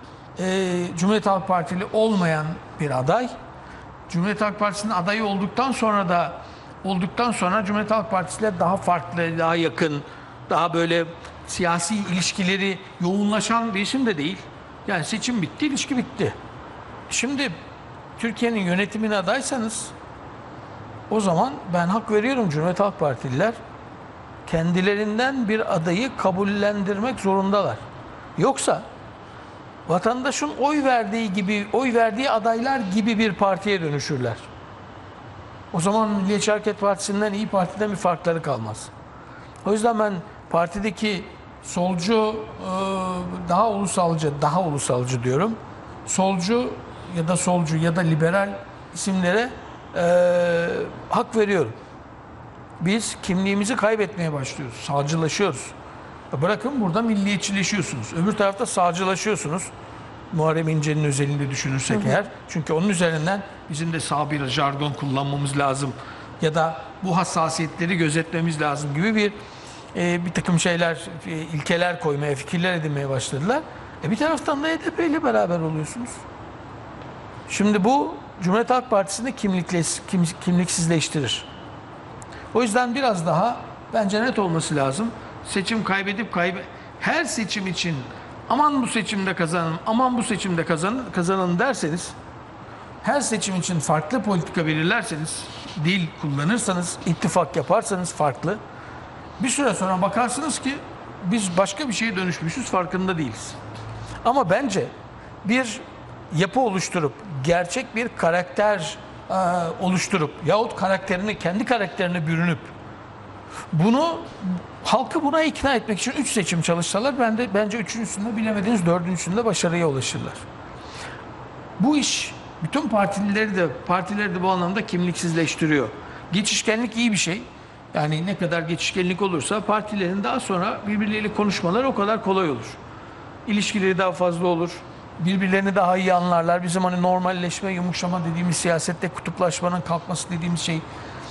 E, Cumhuriyet Halk Partili olmayan bir aday, Cumhuriyet Halk Partisi'nin adayı olduktan sonra da olduktan sonra Cumhuriyet Halk Partisi ile daha farklı, daha yakın, daha böyle siyasi ilişkileri yoğunlaşan bir isim de değil. Yani seçim bitti, ilişki bitti. Şimdi Türkiye'nin yönetimine adaysanız o zaman ben hak veriyorum, Cumhuriyet Halk Partililer kendilerinden bir adayı kabullendirmek zorundalar. Yoksa vatandaşın oy verdiği gibi, oy verdiği adaylar gibi bir partiye dönüşürler. O zaman Milliyetçi Hareket Partisi'nden, İYİ Parti'den bir farkları kalmaz. O yüzden ben partideki solcu, daha ulusalcı, daha ulusalcı diyorum, solcu ya da solcu ya da liberal isimlere e, hak veriyorum. Biz kimliğimizi kaybetmeye başlıyoruz, sağcılaşıyoruz. Bırakın burada milliyetçileşiyorsunuz, öbür tarafta sağcılaşıyorsunuz. Muharrem İnce'nin özelinde düşünürsek hı hı. eğer. Çünkü onun üzerinden bizim de sağ bir jargon kullanmamız lazım. Ya da bu hassasiyetleri gözetmemiz lazım gibi bir e, bir takım şeyler, e, ilkeler koymaya, fikirler edinmeye başladılar. E bir taraftan da H D P ile beraber oluyorsunuz. Şimdi bu Cumhuriyet Halk Partisi'ni kimlikle, kim, kimliksizleştirir. O yüzden biraz daha bence net olması lazım. Seçim kaybedip kaybe her seçim için aman bu seçimde kazanın, aman bu seçimde kazanın, kazanın derseniz, her seçim için farklı politika belirlerseniz, dil kullanırsanız, ittifak yaparsanız farklı, bir süre sonra bakarsınız ki biz başka bir şeye dönüşmüşüz, farkında değiliz. Ama bence bir yapı oluşturup, gerçek bir karakter e, oluşturup yahut karakterini, kendi karakterine bürünüp bunu, halkı buna ikna etmek için üç seçim çalışsalar ben de bence üçüncüsünde bilemediğiniz dördüncüsünde başarıya ulaşırlar. Bu iş bütün partilileri de partileri de bu anlamda kimliksizleştiriyor. Geçişkenlik iyi bir şey. Yani ne kadar geçişkenlik olursa partilerin daha sonra birbirleriyle konuşmaları o kadar kolay olur. İlişkileri daha fazla olur. Birbirlerini daha iyi anlarlar. Bizim hani normalleşme, yumuşama dediğimiz siyasette kutuplaşmanın kalkması dediğimiz şey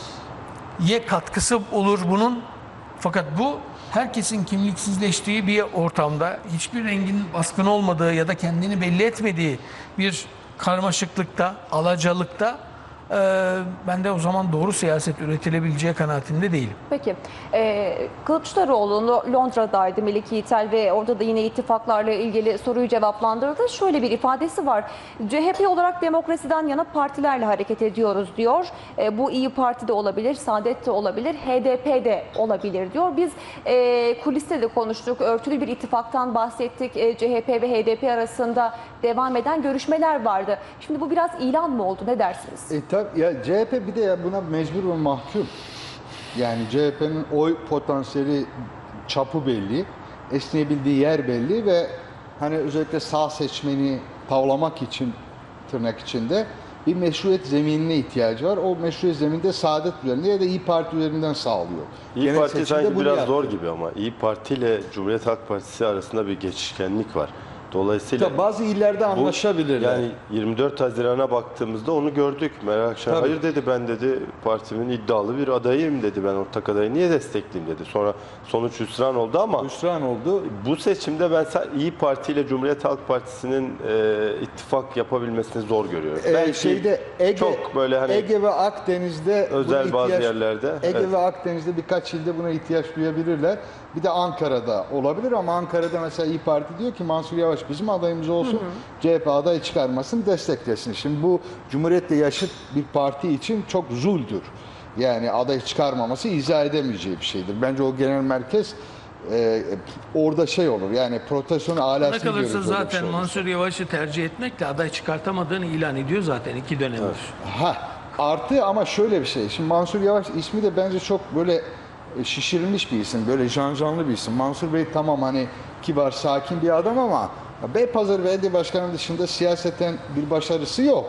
ye katkısı olur bunun. Fakat bu herkesin kimliksizleştiği bir ortamda hiçbir rengin baskın olmadığı ya da kendini belli etmediği bir karmaşıklıkta, alacalıkta e, ben de o zaman doğru siyaset üretilebileceği kanaatinde değilim. Peki, e, Kılıçdaroğlu Lo- Londra'daydı Melik Yiğitel ve orada da yine ittifaklarla ilgili soruyu cevaplandırdı. Şöyle bir ifadesi var. C H P olarak demokrasiden yana partilerle hareket ediyoruz diyor. E, bu İyi Parti de olabilir, Saadet de olabilir, H D P de olabilir diyor. Biz e, kuliste de konuştuk, örtülü bir ittifaktan bahsettik. E, C H P ve H D P arasında devam eden görüşmeler vardı. Şimdi bu biraz ilan mı oldu? Ne dersiniz? E tabi ya C H P bir de ya buna mecbur ve mahkum. Yani C H P'nin oy potansiyeli çapı belli, esneyebildiği yer belli ve hani özellikle sağ seçmeni tavlamak için tırnak içinde bir meşruiyet zeminine ihtiyacı var. O meşruiyet zeminde Saadet üzerinde ya da İyi Parti üzerinden sağlıyor. İyi Genel Parti seçimde sanki bunu biraz yaptı. zor gibi ama İyi Parti ile Cumhuriyet Halk Partisi arasında bir geçişkenlik var. Dolayısıyla Tabii bazı illerde bu, anlaşabilirler. yani yirmi dört Haziran'a baktığımızda onu gördük. Meral Akşener Tabii. hayır dedi, ben dedi partimin iddialı bir adayıyım dedi, ben ortak adayı niye destekleyeyim dedi. Sonra sonuç hüsran oldu ama Hüsran oldu. bu seçimde ben sa- İyi Parti ile Cumhuriyet Halk Partisi'nin e, ittifak yapabilmesini zor görüyorum. Ee, Belki şeyde Ege, çok böyle hani Ege ve Akdeniz'de özel buna bazı ihtiyaç- yerlerde, Ege evet. ve Akdeniz'de birkaç ilde buna ihtiyaç duyabilirler. Bir de Ankara'da olabilir ama Ankara'da mesela İyi Parti diyor ki Mansur Yavaş bizim adayımız olsun, C H P aday çıkarmasın, desteklesin. Şimdi bu Cumhuriyet'le yaşıt bir parti için çok zuldür. Yani aday çıkarmaması izah edemeyeceği bir şeydir. Bence o genel merkez e, orada şey olur yani protestan Bana alasını görür. kalırsa böyle bir zaten şey olursa. Mansur Yavaş'ı tercih etmekle aday çıkartamadığını ilan ediyor zaten iki dönemdir. Ha, artı ama şöyle bir şey. Şimdi Mansur Yavaş ismi de bence çok böyle e, şişirilmiş bir isim. Böyle janjanlı bir isim. Mansur Bey tamam hani kibar, sakin bir adam ama Beypazarı Belediye Başkanı dışında siyaseten bir başarısı yok.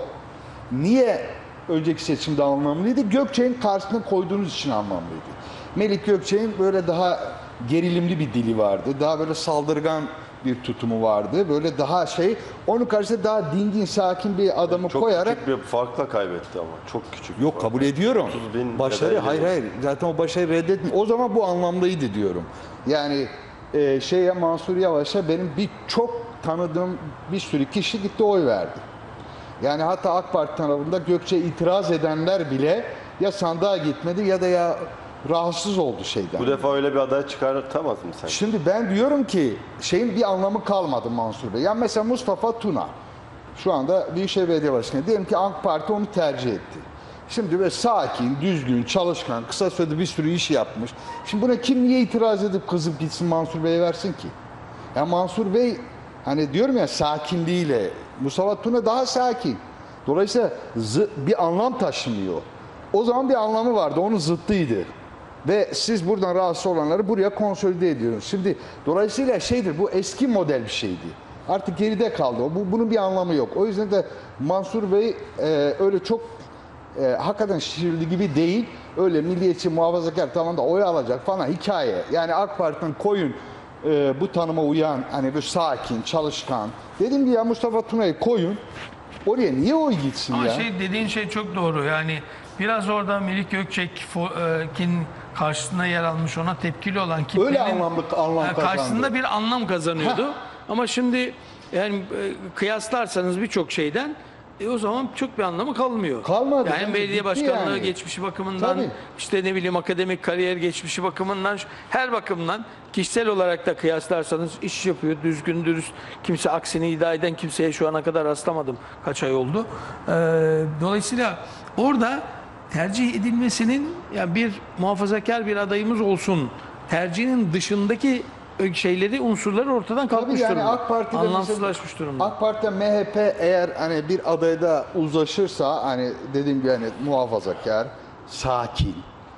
Niye önceki seçimde anlamlıydı? Gökçe'nin karşısına koyduğunuz için anlamlıydı. Melik Gökçe'nin böyle daha gerilimli bir dili vardı. Daha böyle saldırgan bir tutumu vardı. Böyle daha şey, onun karşısında daha dingin, sakin bir adamı çok koyarak küçük bir farkla kaybetti ama çok küçük. bir yok fark. kabul ediyorum. otuz bin Başarı ya da hayır elli bin. hayır. Zaten o başarıyı reddetmiyor. O zaman bu anlamlıydı diyorum. Yani e, şeye Mansur Yavaş'a benim bir çok tanıdığım bir sürü kişi gitti oy verdi. Yani hatta AK Parti tarafında Gökçe itiraz edenler bile ya sandığa gitmedi ya da ya rahatsız oldu şeyden. Bu defa öyle bir aday çıkartamaz mı sen? Şimdi ben diyorum ki şeyin bir anlamı kalmadı Mansur Bey. Yani mesela Mustafa Tuna şu anda Büyükşehir Belediye Başkanı. Diyelim ki AK Parti onu tercih etti. Şimdi böyle sakin, düzgün, çalışkan, kısa sürede bir sürü iş yapmış. Şimdi buna kim niye itiraz edip kızıp gitsin Mansur Bey'e versin ki? Ya Mansur Bey hani diyorum ya sakinliğiyle Mustafa Tuna daha sakin. Dolayısıyla zı- bir anlam taşımıyor. O zaman bir anlamı vardı, onun zıttıydı. Ve siz buradan rahatsız olanları buraya konsolide ediyorsunuz. Şimdi dolayısıyla şeydir, bu eski model bir şeydi. Artık geride kaldı. Bu, bunun bir anlamı yok. O yüzden de Mansur Bey e, öyle çok e, hakikaten şişirildiği gibi değil. Öyle milliyetçi, muhafazakar tamam da oy alacak falan hikaye. Yani AK Parti'nin koyun e, bu tanıma uyan, hani böyle sakin, çalışkan. Dedim ki ya Mustafa Tuna'yı koyun. Oraya niye oy gitsin Ama ya? şey dediğin şey çok doğru. Yani biraz orada Melik Gökçek'in karşısında yer almış, ona tepkili olan kitlenin Öyle anlamlı- anlam e, karşısında kazandı. bir anlam kazanıyordu. Ama şimdi yani e, kıyaslarsanız birçok şeyden e, o zaman çok bir anlamı kalmıyor. Kalmadı. Yani Bence belediye bitti başkanlığı yani. geçmişi bakımından, Tabii. işte ne bileyim akademik kariyer geçmişi bakımından, şu- her bakımdan kişisel olarak da kıyaslarsanız iş yapıyor, düzgün, dürüst. Kimse aksini iddia eden kimseye şu ana kadar rastlamadım. Kaç ay oldu. Ee, dolayısıyla orada tercih edilmesinin, yani bir muhafazakar bir adayımız olsun tercihinin dışındaki şeyleri, unsurları ortadan kalkmış Tabii yani durumda. AK Parti'de Anlamsızlaşmış mesela- durumda. AK Parti'de M H P eğer hani bir adayda uzlaşırsa hani dediğim gibi hani muhafazakar, sakin,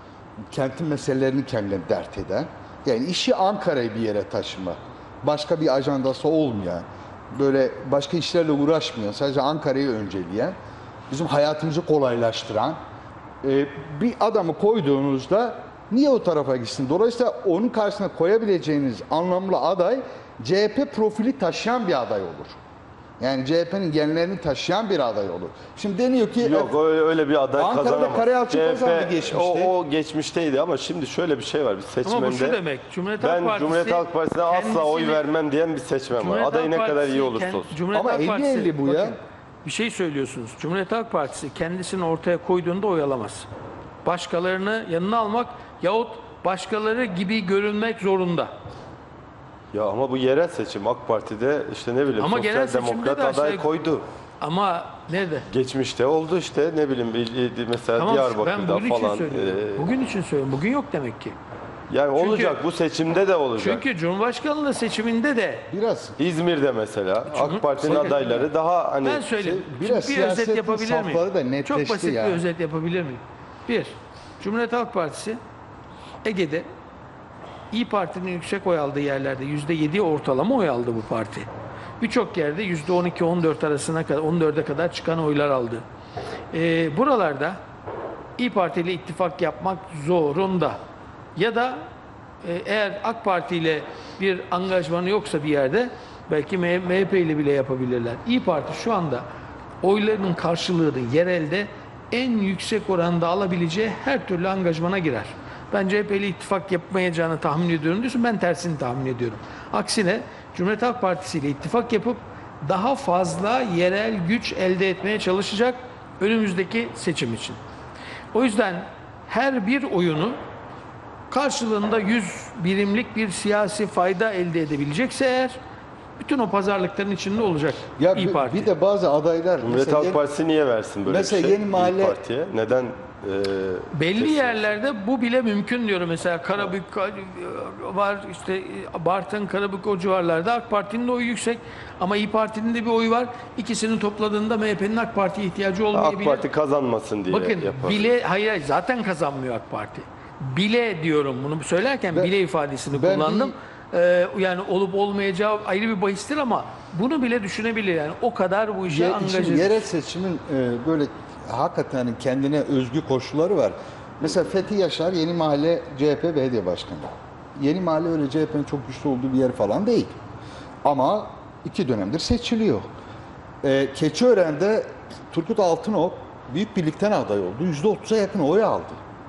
kentin meselelerini kendine dert eden, yani işi Ankara'yı bir yere taşıma, başka bir ajandası olmayan, böyle başka işlerle uğraşmayan, sadece Ankara'yı önceleyen, bizim hayatımızı kolaylaştıran e, bir adamı koyduğunuzda niye o tarafa gitsin? Dolayısıyla onun karşısına koyabileceğiniz anlamlı aday C H P profili taşıyan bir aday olur. Yani C H P'nin genlerini taşıyan bir aday olur. Şimdi deniyor ki Yok öyle, öyle bir aday Ankara'da kazanamaz. Karayalçı C H P kazandı geçmişte. O, o geçmişteydi ama şimdi şöyle bir şey var. Bir seçmende Ama bu şu demek, Cumhuriyet Halk ben Partisi Cumhuriyet Halk Partisi'ne asla oy kendisini- vermem diyen bir seçmen var. Cumhuriyet Adayı Halk ne kadar Partisi iyi olursa kend- olsun. Cumhuriyet ama Halk elli Partisi- elli bu ya. bakın, bir şey söylüyorsunuz. Cumhuriyet Halk Partisi kendisini ortaya koyduğunda oy alamaz. Başkalarını yanına almak yahut başkaları gibi görünmek zorunda. Ya ama bu yerel seçim AK Parti'de işte ne bileyim Ama genel sosyal seçimde demokrat de aday aşağı- koydu. Ama nerede? Geçmişte oldu işte ne bileyim bir- mesela Tamam, ben Diyarbakır'da bugün için falan. söylüyorum. e, Bugün için söylüyorum. Bugün yok demek ki. yani Çünkü- olacak bu seçimde de olacak. Çünkü Cumhurbaşkanlığı seçiminde de Biraz İzmir'de mesela Çünkü- AK Parti'nin Bakın, adayları daha hani ben söyleyeyim. şey, biraz Şimdi bir özet siyasetin yapabilir safları da miyim? netleşti Çok basit ya. bir özet yapabilir miyim? Bir, Cumhuriyet Halk Partisi Ege'de İyi Parti'nin yüksek oy aldığı yerlerde yüzde yedi ortalama oy aldı bu parti. Birçok yerde yüzde on iki on dört arasına kadar on dörde kadar çıkan oylar aldı. Ee, buralarda İyi Parti ile ittifak yapmak zorunda. Ya da e, eğer AK Parti ile bir angajmanı yoksa bir yerde belki M H P ile bile yapabilirler. İyi Parti şu anda oylarının karşılığını yerelde en yüksek oranda alabileceği her türlü angajmana girer. Ben C H P ile ittifak yapmayacağını tahmin ediyorum diyorsun. Ben tersini tahmin ediyorum. Aksine Cumhuriyet Halk Partisi ile ittifak yapıp daha fazla yerel güç elde etmeye çalışacak önümüzdeki seçim için. O yüzden her bir oyunu karşılığında yüz birimlik bir siyasi fayda elde edebilecekse eğer bütün o pazarlıkların içinde olacak ya İyi bir, Parti. bir de bazı adaylar Cumhuriyet mesela Halk yeni- Partisi niye versin böyle mesela bir şey? yeni İYİ mahalle- Parti'ye. Neden? e, Belli seçsin? yerlerde bu bile mümkün diyorum. Mesela Karabük var, işte Bartın, Karabük o civarlarda AK Parti'nin de oyu yüksek ama İyi Parti'nin de bir oyu var. İkisini topladığında M H P'nin AK Parti'ye ihtiyacı olmayabilir. AK Parti kazanmasın diye Bakın yapar. bile hayır hayır, zaten kazanmıyor AK Parti. Bile diyorum bunu söylerken Ben- bile ifadesini ben kullandım. Ee, yani olup olmayacağı ayrı bir bahistir ama bunu bile düşünebilir yani o kadar bu işe Ye- angaje. şimdi yerel seçimin e, böyle hakikaten hani kendine özgü koşulları var. Mesela Fethi Yaşar Yeni Mahalle C H P Belediye Başkanı. Yeni Mahalle öyle C H P'nin çok güçlü olduğu bir yer falan değil. Ama iki dönemdir seçiliyor. E, Keçiören'de Turgut Altınok Büyük Birlik'ten aday oldu. yüzde otuza yakın oy aldı.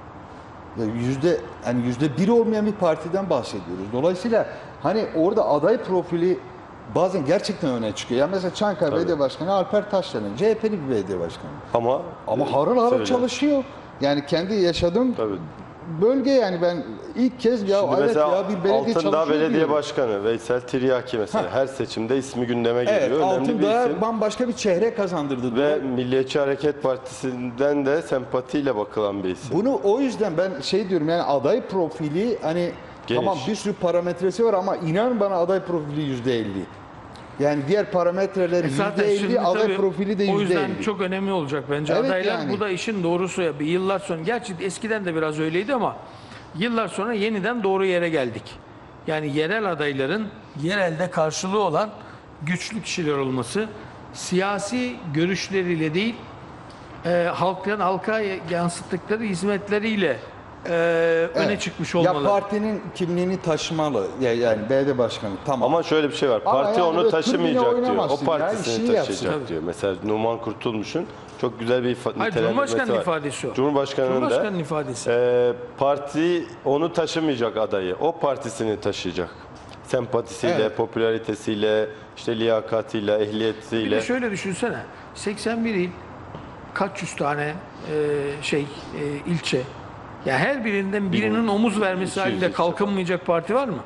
Ya yüzde hani yüzde bir olmayan bir partiden bahsediyoruz. Dolayısıyla hani orada aday profili bazen gerçekten öne çıkıyor. Ya mesela Çankaya Tabii. Belediye Başkanı Alper Taşdelen, C H P'li bir belediye başkanı. Ama Ama e, harıl harıl söyle. çalışıyor. Yani kendi yaşadığım Tabii. bölge yani ben ilk kez ya Şimdi evet mesela ya bir belediye Altındağ çalışıyor Belediye diyorum. Başkanı Veysel Tiryaki mesela her seçimde ismi gündeme Evet, geliyor. Önemli bir Altındağ isim. bambaşka bir çehre kazandırdı. Ve Milliyetçi Hareket Partisi'nden de sempatiyle bakılan bir isim. Bunu o yüzden ben şey diyorum yani aday profili hani Geniş. tamam bir sürü parametresi var ama inan bana aday profili yüzde elli. Yani diğer parametreler E zaten yüzde şimdi elli, aday tabii profili de o yüzde yüzden elli. çok önemli olacak bence Evet adaylar. yani. Bu da işin doğrusu ya. Bir yıllar sonra, gerçi eskiden de biraz öyleydi ama yıllar sonra yeniden doğru yere geldik. Yani yerel adayların yerelde karşılığı olan güçlü kişiler olması siyasi görüşleriyle değil e, halktan halka yansıttıkları hizmetleriyle e, öne Evet. çıkmış Ya olmalı. partinin kimliğini taşımalı ya- yani belediye başkanı tamam. Ama şöyle bir şey var. Ama Parti yani onu böyle taşımayacak tribüne diyor. O oynamazsın ya, partisini işini yapsın. taşıyacak Tabii. diyor. Mesela Numan Kurtulmuş'un çok güzel bir ifa- Hayır, nitelendirmesi Cumhurbaşkanı'nın var. ifadesi o. Cumhurbaşkanı'nın da Cumhurbaşkanı'nın ifadesi. e, parti onu taşımayacak adayı. O partisini taşıyacak. Sempatisiyle, Evet. popülaritesiyle, işte liyakatiyle, Bir ehliyetiyle. de şöyle düşünsene. seksen bir il, kaç yüz tane e, şey e, ilçe. Ya her birinden birinin omuz vermesi iki yüz halinde ilçe. kalkınmayacak parti var mı?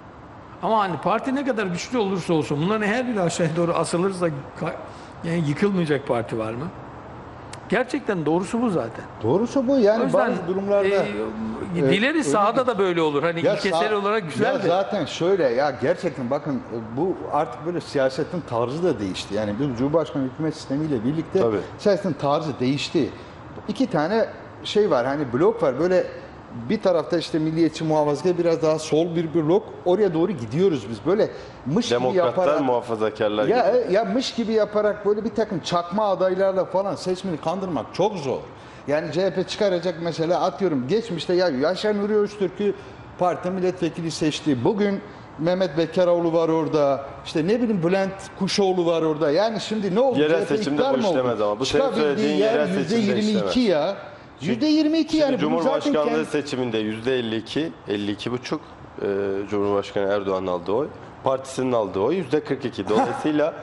Ama hani parti ne kadar güçlü olursa olsun bunların her biri aşağıya doğru asılırsa ka- yani yıkılmayacak parti var mı? Gerçekten doğrusu bu zaten. Doğrusu bu O yani yüzden bazı durumlarda. e, e, dileriz öyle sahada da böyle olur. Hani Ya ilkesel sa- olarak güzel ya de. zaten şöyle ya gerçekten bakın e, bu artık böyle siyasetin tarzı da değişti. Yani bir Cumhurbaşkanı hükümet sistemiyle birlikte Tabii. siyasetin tarzı değişti. İki tane şey var hani blok var böyle bir tarafta işte milliyetçi muhafazakar biraz daha sol bir blok oraya doğru gidiyoruz biz böyle mış gibi Demokratlar, yaparak. muhafazakarlar Ya, gibi. e, ya mış gibi yaparak böyle bir takım çakma adaylarla falan seçmeni kandırmak çok zor. Yani C H P çıkaracak mesela atıyorum geçmişte ya Yaşar Nuri Öztürk'ü parti milletvekili seçti. Bugün Mehmet Bekaroğlu var orada. İşte ne bileyim Bülent Kuşoğlu var orada. Yani şimdi ne oldu? Yerel C H P seçimde iktidar bu mı oldu? işlemez ama. Bu senin Çıkabildiği söylediğin yer yerel yüzde seçimde yirmi iki ya. yüzde yirmi iki yani. Şimdi Bunu zaten Cumhurbaşkanlığı kendi- seçiminde yüzde elli iki, elli iki buçuk e, Cumhurbaşkanı Erdoğan'ın aldığı oy. Partisinin aldığı oy yüzde kırk iki. Dolayısıyla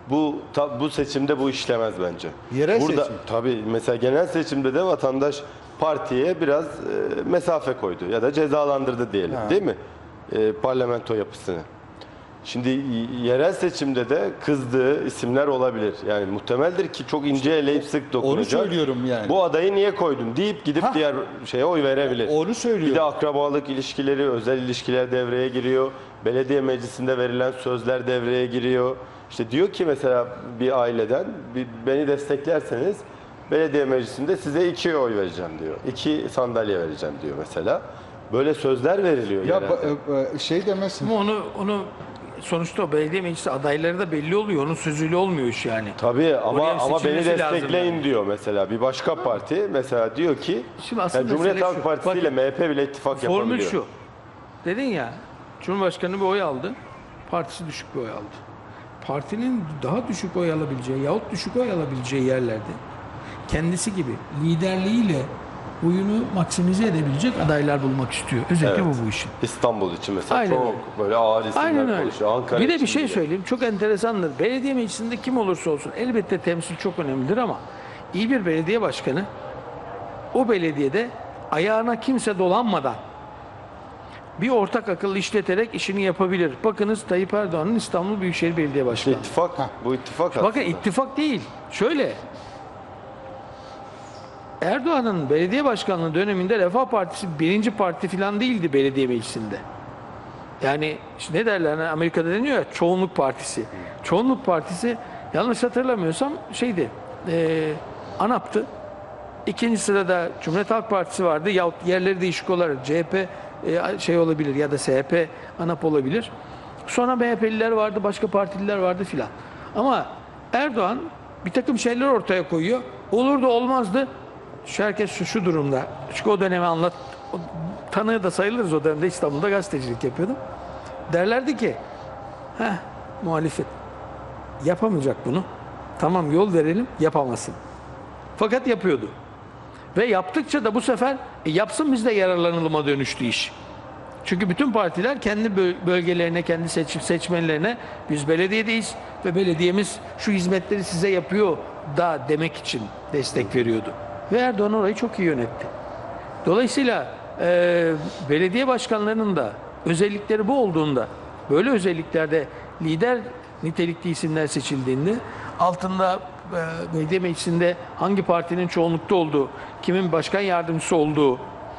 Bu ta- bu seçimde bu işlemez bence. Yerel Burada, seçim. Tabii mesela genel seçimde de vatandaş partiye biraz e, mesafe koydu ya da cezalandırdı diyelim, değil mi? E, parlamento yapısını. Şimdi y- yerel seçimde de kızdığı isimler olabilir. Yani muhtemeldir ki çok ince eleyip sık dokunacak. söylüyorum yani. Bu adayı niye koydun deyip gidip Hah. diğer şeye oy verebilir. Onu söylüyorum. Bir de akrabalık ilişkileri, özel ilişkiler devreye giriyor. Belediye meclisinde verilen sözler devreye giriyor. İşte diyor ki mesela bir aileden bir, beni desteklerseniz belediye meclisinde size iki oy vereceğim diyor. İki sandalye vereceğim diyor mesela. Böyle sözler veriliyor. Ya yerelde. ba- e, şey demesin. Ama onu onu sonuçta o belediye meclisi adayları da belli oluyor. Onun sözüyle olmuyor iş yani. Tabii ama Oraya ama beni seçilmesi lazım destekleyin yani. diyor mesela bir başka parti mesela diyor ki Şimdi asıl yani Cumhuriyet mesele Halk şu, Partisi ile bakın, M H P bile ittifak Formül yapabiliyor. şu. Dedin ya, Cumhurbaşkanı bir oy aldı. Partisi düşük bir oy aldı. Partinin daha düşük oy alabileceği yahut düşük oy alabileceği yerlerde kendisi gibi liderliğiyle oyunu maksimize edebilecek adaylar bulmak istiyor. Özellikle Evet. bu bu işin. İstanbul için mesela Aynen çok öyle. böyle ağır isimler Aynen öyle. konuşuyor. Ankara Bir de için bir şey bile. söyleyeyim. Çok enteresandır. Belediye meclisinde kim olursa olsun elbette temsil çok önemlidir ama iyi bir belediye başkanı o belediyede ayağına kimse dolanmadan bir ortak akıl işleterek işini yapabilir. Bakınız Tayyip Erdoğan'ın İstanbul Büyükşehir Belediye İşte Başkanı. ittifak, bu ittifak Bakın aslında. ittifak değil. Şöyle. Erdoğan'ın belediye başkanlığı döneminde Refah Partisi birinci parti falan değildi belediye meclisinde. Yani işte ne derler hani Amerika'da deniyor ya çoğunluk partisi. Çoğunluk partisi yanlış hatırlamıyorsam şeydi e, ANAP'tı. İkinci sırada Cumhuriyet Halk Partisi vardı yahut yerleri değişik olarak C H P e, şey olabilir ya da S H P ANAP olabilir. Sonra M H P'liler vardı, başka partililer vardı filan. Ama Erdoğan bir takım şeyler ortaya koyuyor. Olur da olmazdı. Şu herkes şu, şu durumda. Çünkü o dönemi anlat. O, tanığı da sayılırız o dönemde İstanbul'da gazetecilik yapıyordum. Derlerdi ki heh, muhalefet yapamayacak bunu. Tamam yol verelim yapamazsın. Fakat yapıyordu. Ve yaptıkça da bu sefer e, yapsın biz de yararlanılıma dönüştü iş. Çünkü bütün partiler kendi böl- bölgelerine, kendi seç- seçmenlerine biz belediyedeyiz ve belediyemiz şu hizmetleri size yapıyor da demek için destek veriyordu. Ve Erdoğan orayı çok iyi yönetti. Dolayısıyla e, belediye başkanlarının da özellikleri bu olduğunda, böyle özelliklerde lider nitelikli isimler seçildiğinde altında e, belediye meclisinde hangi partinin çoğunlukta olduğu, kimin başkan yardımcısı olduğu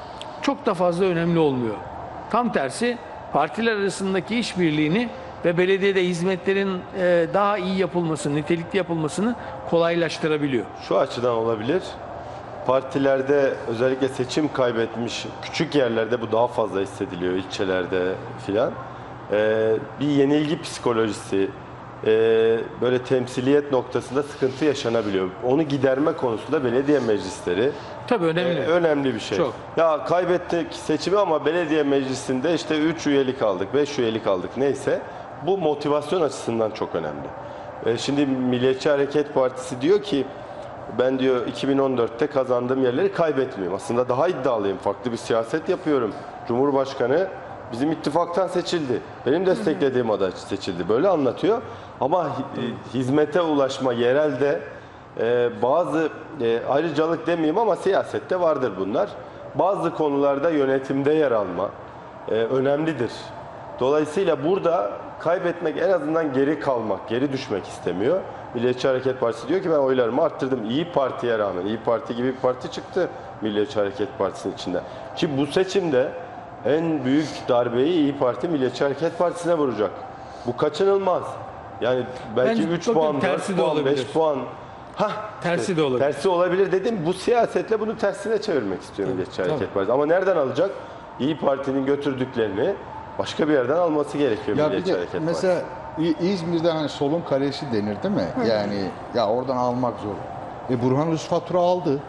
çok da fazla önemli olmuyor. Tam tersi partiler arasındaki işbirliğini ve belediyede hizmetlerin e, daha iyi yapılmasını, nitelikli yapılmasını kolaylaştırabiliyor. Şu açıdan olabilir. Partilerde özellikle seçim kaybetmiş küçük yerlerde bu daha fazla hissediliyor, ilçelerde filan. Ee, bir yenilgi psikolojisi, e, böyle temsiliyet noktasında sıkıntı yaşanabiliyor. Onu giderme konusunda belediye meclisleri Tabii önemli. e, önemli bir şey. Çok. Ya kaybettik seçimi ama belediye meclisinde işte üç üyelik aldık, beş üyelik aldık neyse. Bu motivasyon açısından çok önemli. E, şimdi Milliyetçi Hareket Partisi diyor ki ben diyor iki bin on dörtte kazandığım yerleri kaybetmiyorum. Aslında daha iddialıyım. Farklı bir siyaset yapıyorum. Cumhurbaşkanı bizim ittifaktan seçildi. Benim desteklediğim aday seçildi. Böyle anlatıyor. Ama hi- hizmete ulaşma yerelde e, bazı e, ayrıcalık demeyeyim ama siyasette vardır bunlar. Bazı konularda yönetimde yer alma e, önemlidir. Dolayısıyla burada kaybetmek en azından geri kalmak, geri düşmek istemiyor. Milliyetçi Hareket Partisi diyor ki ben oylarımı arttırdım. İyi Parti'ye rağmen. İyi Parti gibi bir parti çıktı Milliyetçi Hareket Partisi'nin içinde. Ki bu seçimde en büyük darbeyi İyi Parti Milliyetçi Hareket Partisi'ne vuracak. Bu kaçınılmaz. Yani belki Bence üç bakın puan, tersi dört de puan, olabilir. beş puan. Hah, Tersi işte de olabilir. Tersi olabilir dedim. Bu siyasetle bunu tersine çevirmek istiyor Milliyetçi tabii. Hareket Partisi. Ama nereden alacak? İyi Parti'nin götürdüklerini başka bir yerden alması gerekiyor Ya bir Milliyetçi de Hareket Partisi. mesela İ- İzmir'de hani solun kalesi denir değil mi? Yani ya oradan almak zor. E Burhan Özfatura aldı.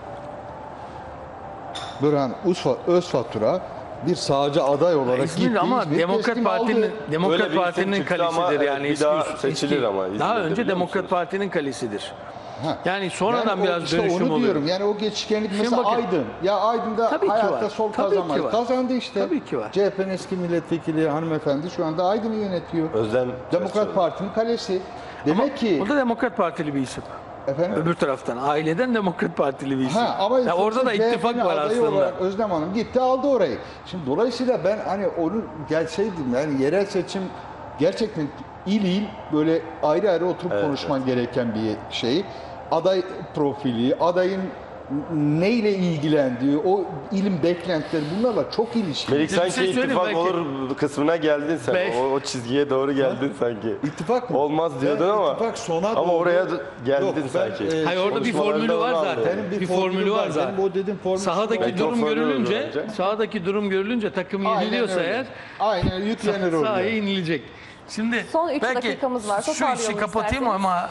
Burhan Uzfa, Özfatura bir sağcı aday olarak İzmir gitti. ama İzmir Demokrat teslim Parti'nin aldı. Öyle Demokrat bir isim Parti'nin çıktı ama kalesidir evet, yani. bir eski daha us- seçilir eski- ama İzmir'de, Daha önce biliyor Demokrat musunuz? Parti'nin kalesidir. Ha. Yani sonradan Yani o- biraz işte dönüşüm onu oluyor. diyorum. Yani o geçişkenlik mesela bakın. Aydın. Ya Aydın'da Tabii ki hayatta var. sol Tabii ki kazanmaz. var. Kazandı işte. Tabii ki var. C H P'nin eski milletvekili hanımefendi şu anda Aydın'ı yönetiyor. Özlem Demokrat Parti'nin kalesi. Demek ki O da Demokrat Partili bir isim. efendim. Öbür taraftan aileden Demokrat Partili bir isim. Ha, ama Ya orada da C H P'nin ittifak var adayı aslında. olarak Özlem Hanım gitti aldı orayı. Şimdi dolayısıyla ben hani onu gelseydim yani yerel seçim gerçekten il il böyle ayrı ayrı oturup Evet, konuşman gereken bir şey. Aday profili, adayın neyle ilgilendiği, o ilim beklentileri bunlarla çok ilişkili. Melik Bir sanki şey söyleyeyim, ittifak belki- olur kısmına geldin sen. Belki- O, o çizgiye doğru geldin sanki. İttifak mı? Olmaz diyordun Ben ama ittifak sona ama doğru- oraya da geldin Yok, ben, sanki. e, Hayır, orada bir Konuşmalarında formülü var onu zaten. anlıyorum. Benim Bir formülü var zaten. Benim o dediğim formül Sahadaki Belki o durum formülü görülünce, öğrenecek. sahadaki durum görülünce takım Aynen yeniliyorsa öyle. eğer Aynen yüklenir oraya. sahaya inilecek. Şimdi Son üç belki dakikamız var. şu işi Toparlayalım kapatayım isterseniz. ama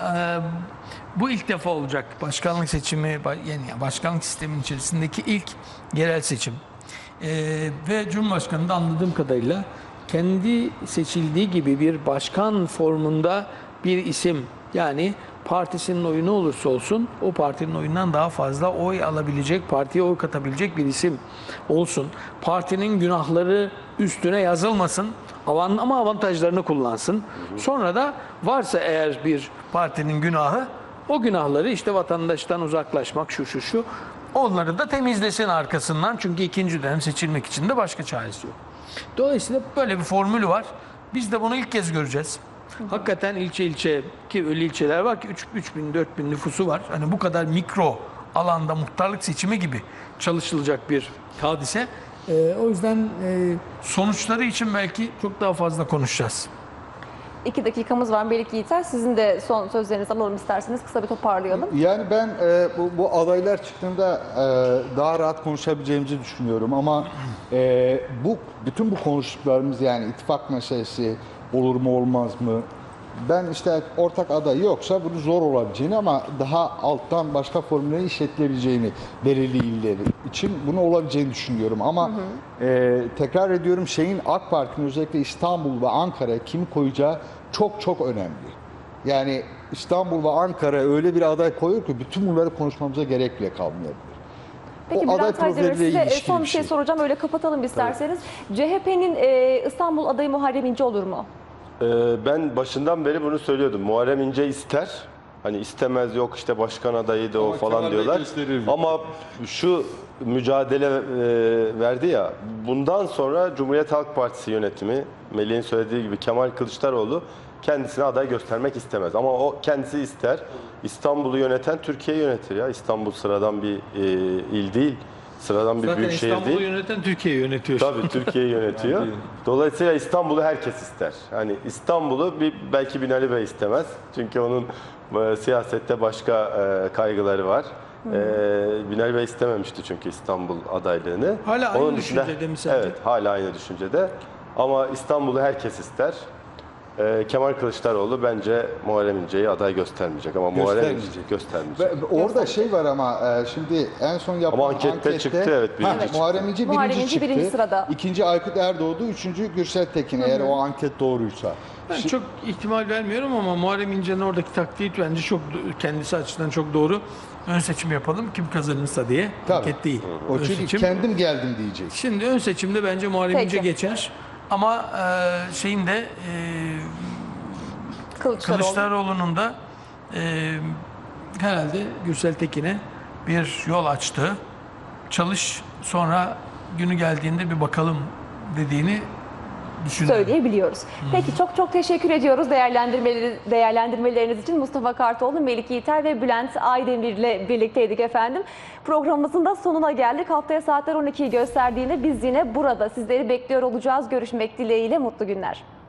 e, bu ilk defa olacak başkanlık seçimi, yani başkanlık sistemin içerisindeki ilk yerel seçim. E, ve Cumhurbaşkanı da anladığım kadarıyla kendi seçildiği gibi bir başkan formunda bir isim, yani partisinin oyu ne olursa olsun o partinin oyundan daha fazla oy alabilecek, partiye oy katabilecek bir isim olsun. Partinin günahları üstüne yazılmasın avan- ama avantajlarını kullansın. Sonra da varsa eğer bir partinin günahı, o günahları işte vatandaştan uzaklaşmak şu şu şu onları da temizlesin arkasından, çünkü ikinci dönem seçilmek için de başka çaresi yok. Dolayısıyla böyle bir formülü var. Biz de bunu ilk kez göreceğiz. Hakikaten ilçe ilçe, ki öyle ilçeler var ki üç bin dört bin nüfusu var. Hani bu kadar mikro alanda muhtarlık seçimi gibi çalışılacak bir hadise. Ee, o yüzden e, sonuçları için belki çok daha fazla konuşacağız. İki dakikamız var Melik Yiğiter. Sizin de son sözlerinizi alalım isterseniz. Kısa bir toparlayalım. Yani ben e, bu, bu adaylar çıktığında e, daha rahat konuşabileceğimizi düşünüyorum ama e, bu bütün bu konuştuklarımız, yani ittifak meselesi olur mu olmaz mı? Ben işte ortak aday yoksa bunu zor olabileceğini ama daha alttan başka formülleri işletilebileceğini, belirli iller için bunu olabileceğini düşünüyorum. Ama hı hı. E, tekrar ediyorum, şeyin AK Parti'nin özellikle İstanbul ve Ankara'ya kimi koyacağı çok çok önemli. Yani İstanbul ve Ankara öyle bir aday koyuyor ki bütün bunları konuşmamıza gerek bile kalmayabilir. Peki O aday Bülent Aydemir, profilleriyle size ilişkili son bir bir şey şey. soracağım. Öyle kapatalım isterseniz. C H P'nin e, İstanbul adayı Muharrem İnce olur mu? Ee, ben başından beri bunu söylüyordum. Muharrem İnce ister. Hani istemez, yok işte başkan adayı da o Ama falan Kemal Bey diyorlar. gösterir. Ama şu mücadele e, verdi ya. Bundan sonra Cumhuriyet Halk Partisi yönetimi, Melih'in söylediği gibi, Kemal Kılıçdaroğlu kendisine aday göstermek istemez. Ama o kendisi ister. İstanbul'u yöneten Türkiye'yi yönetir ya. İstanbul sıradan bir e, il değil. Sıradan bir Zaten büyük şehir İstanbul'u değil. yöneten Türkiye'yi yönetiyor. Tabii Türkiye'yi yönetiyor. Dolayısıyla İstanbul'u herkes ister. Hani İstanbul'u bir, belki Binali Bey istemez. Çünkü onun e, siyasette başka e, kaygıları var. E, Binali Bey istememişti çünkü İstanbul adaylığını. Hala aynı Onun dışında- düşüncede mi sence? Evet, hala aynı düşüncede. Ama İstanbul'u herkes ister. E, Kemal Kılıçdaroğlu bence Muharrem İnce'yi aday göstermeyecek ama Muharrem İnce Göstermeyecek. göstermeyecek. Ve orada şey var ama e, şimdi en son yapılan Ama ankette çıktı, evet, birinci Ha, çıktı. Muharrem İnce birinci Muharrem İnce çıktı. birinci sırada. İkinci Aykut Erdoğdu, üçüncü Gürsel Tekin, eğer o anket doğruysa. Ben Şi- çok ihtimal vermiyorum ama Muharrem İnce'nin oradaki taktiği bence çok kendisi açısından çok doğru. Ön seçim yapalım kim kazanırsa diye. Tabii. Anket değil. O Ön çünkü seçim. kendim geldim diyecek. Şimdi ön seçimde bence Muharrem Peki. İnce geçer. Ama e, şeyin de e, Kılıçdaroğlu. Kılıçdaroğlu'nun da e, herhalde Gürsel Tekin'e bir yol açtı. Çalış, sonra günü geldiğinde bir bakalım dediğini düşünüyorum. Söyleyebiliyoruz. Peki çok çok teşekkür ediyoruz değerlendirmeleri, değerlendirmeleriniz için. Mustafa Kartoğlu, Melik Yiğiter ve Bülent Aydemir ile birlikteydik efendim. Programımızın da sonuna geldik. Haftaya saatler on ikiyi gösterdiğinde biz yine burada sizleri bekliyor olacağız. Görüşmek dileğiyle, mutlu günler.